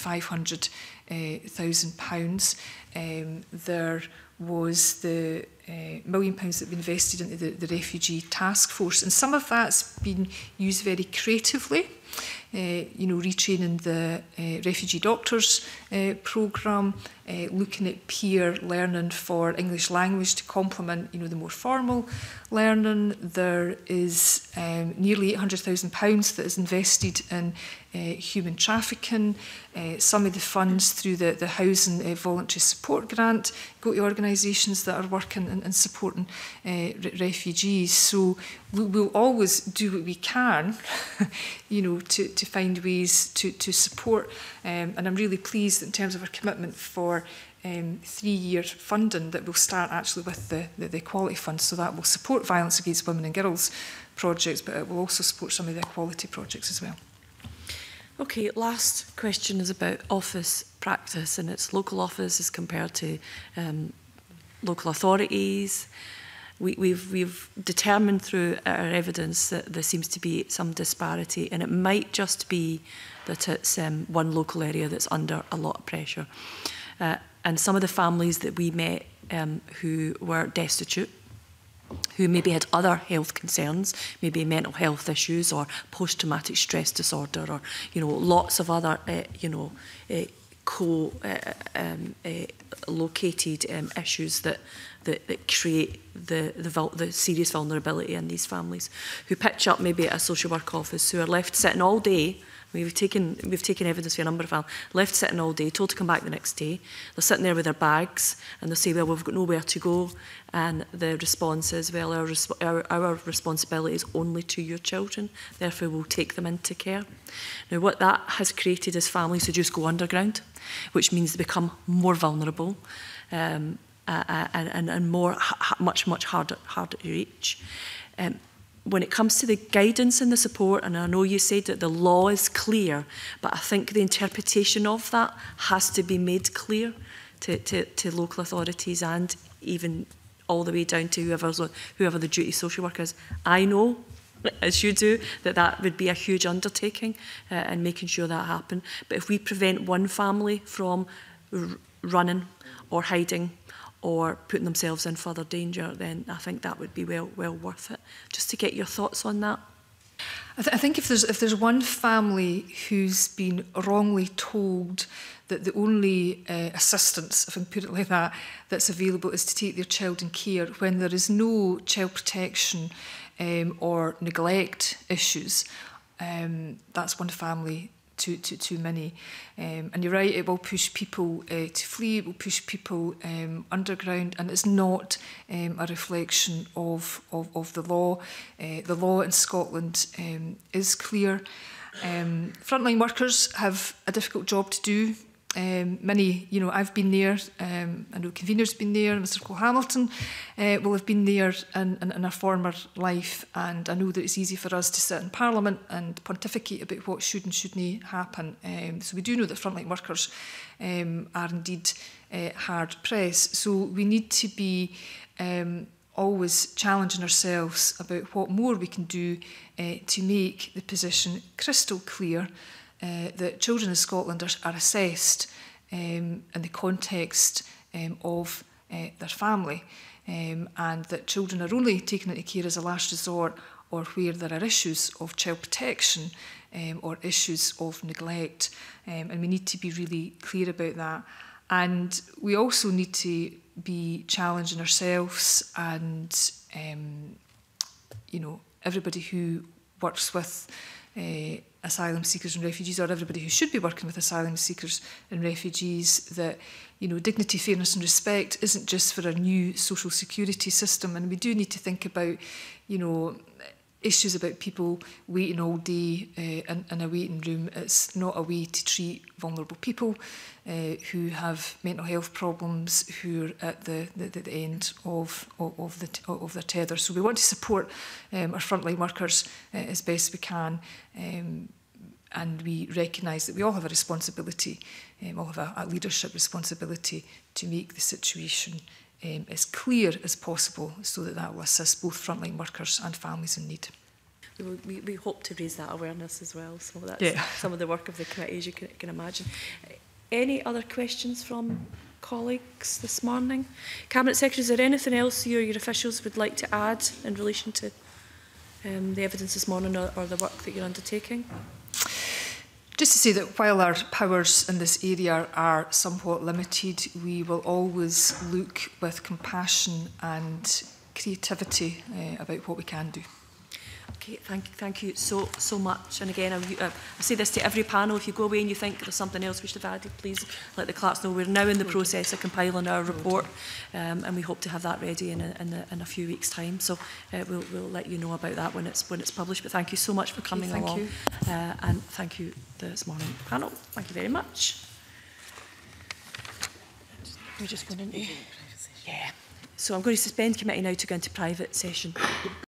£500,000. There was the £1 million that we invested into the Refugee Task Force, and some of that's been used very creatively. Retraining the refugee doctors programme, looking at peer learning for English language to complement, the more formal learning. There is nearly £800,000 that is invested in human trafficking. Some of the funds through the Housing Voluntary Support Grant go to organisations that are working and supporting refugees. So we'll always do what we can, to find ways to support. And I'm really pleased in terms of our commitment for 3-year funding that will start actually with the Equality Fund. So that will support violence against women and girls projects, but it will also support some of the equality projects as well.
Okay, last question is about office practice, and it's local office as compared to local authorities. We've determined through our evidence that there seems to be some disparity, and it might just be that it's one local area that's under a lot of pressure. And some of the families that we met who were destitute, who maybe had other health concerns, maybe mental health issues or post-traumatic stress disorder, or lots of other located issues that create the serious vulnerability in these families, who pitch up maybe at a social work office, who are left sitting all day. We've taken evidence for a number of them, left sitting all day, told to come back the next day. They're sitting there with their bags and they'll say, well, we've got nowhere to go. And the response is, well, our responsibility is only to your children, therefore we'll take them into care. Now, what that has created is families who just go underground, which means they become more vulnerable and much harder to reach. When it comes to the guidance and the support, and I know you said that the law is clear, but I think the interpretation of that has to be made clear to local authorities and even all the way down to whoever the duty social worker is. I know, as you do, that would be a huge undertaking in making sure that happens. But if we prevent one family from running or hiding or putting themselves in further danger, then I think that would be well worth it. Just to get your thoughts on that.
I think if there's one family who's been wrongly told that the only assistance, if I can put it like that, that's available is to take their child in care when there is no child protection or neglect issues, that's one family too many. And you're right, it will push people to flee, it will push people underground, and it's not a reflection of the law. The law in Scotland is clear. Frontline workers have a difficult job to do. Many, I've been there, I know convener's been there, Mr Cole-Hamilton will have been there in a former life, and I know that it's easy for us to sit in Parliament and pontificate about what should and shouldn't happen. So we do know that frontline workers are indeed hard pressed. So we need to be always challenging ourselves about what more we can do to make the position crystal clear that children in Scotland are assessed in the context of their family, and that children are only taken into care as a last resort or where there are issues of child protection or issues of neglect. And we need to be really clear about that. And we also need to be challenging ourselves and, everybody who works with asylum seekers and refugees, or everybody who should be working with asylum seekers and refugees, that dignity, fairness and respect isn't just for a new social security system. And we do need to think about issues about people waiting all day in a waiting room. It's not a way to treat vulnerable people who have mental health problems, who are at the end of their tether. So we want to support our frontline workers as best we can, and we recognise that we all have a responsibility, all have a leadership responsibility to make the situation as clear as possible, so that will assist both frontline workers and families in need.
We hope to raise that awareness as well, so that's some of the work of the committee, as you can imagine. Any other questions from colleagues this morning? Cabinet Secretary, is there anything else you or your officials would like to add in relation to the evidence this morning, or the work that you're undertaking?
Just to say that while our powers in this area are somewhat limited, we will always look with compassion and creativity about what we can do.
Okay, thank you so much. And again, I say this to every panel: if you go away and you think there's something else we should have added, please let the clerks know. We're now in the process of compiling our report, and we hope to have that ready in a few weeks' time. So we'll let you know about that when it's published. But thank you so much for coming along, and thank you this morning, panel. Thank you very much. We're just going into So I'm going to suspend committee now to go into private session.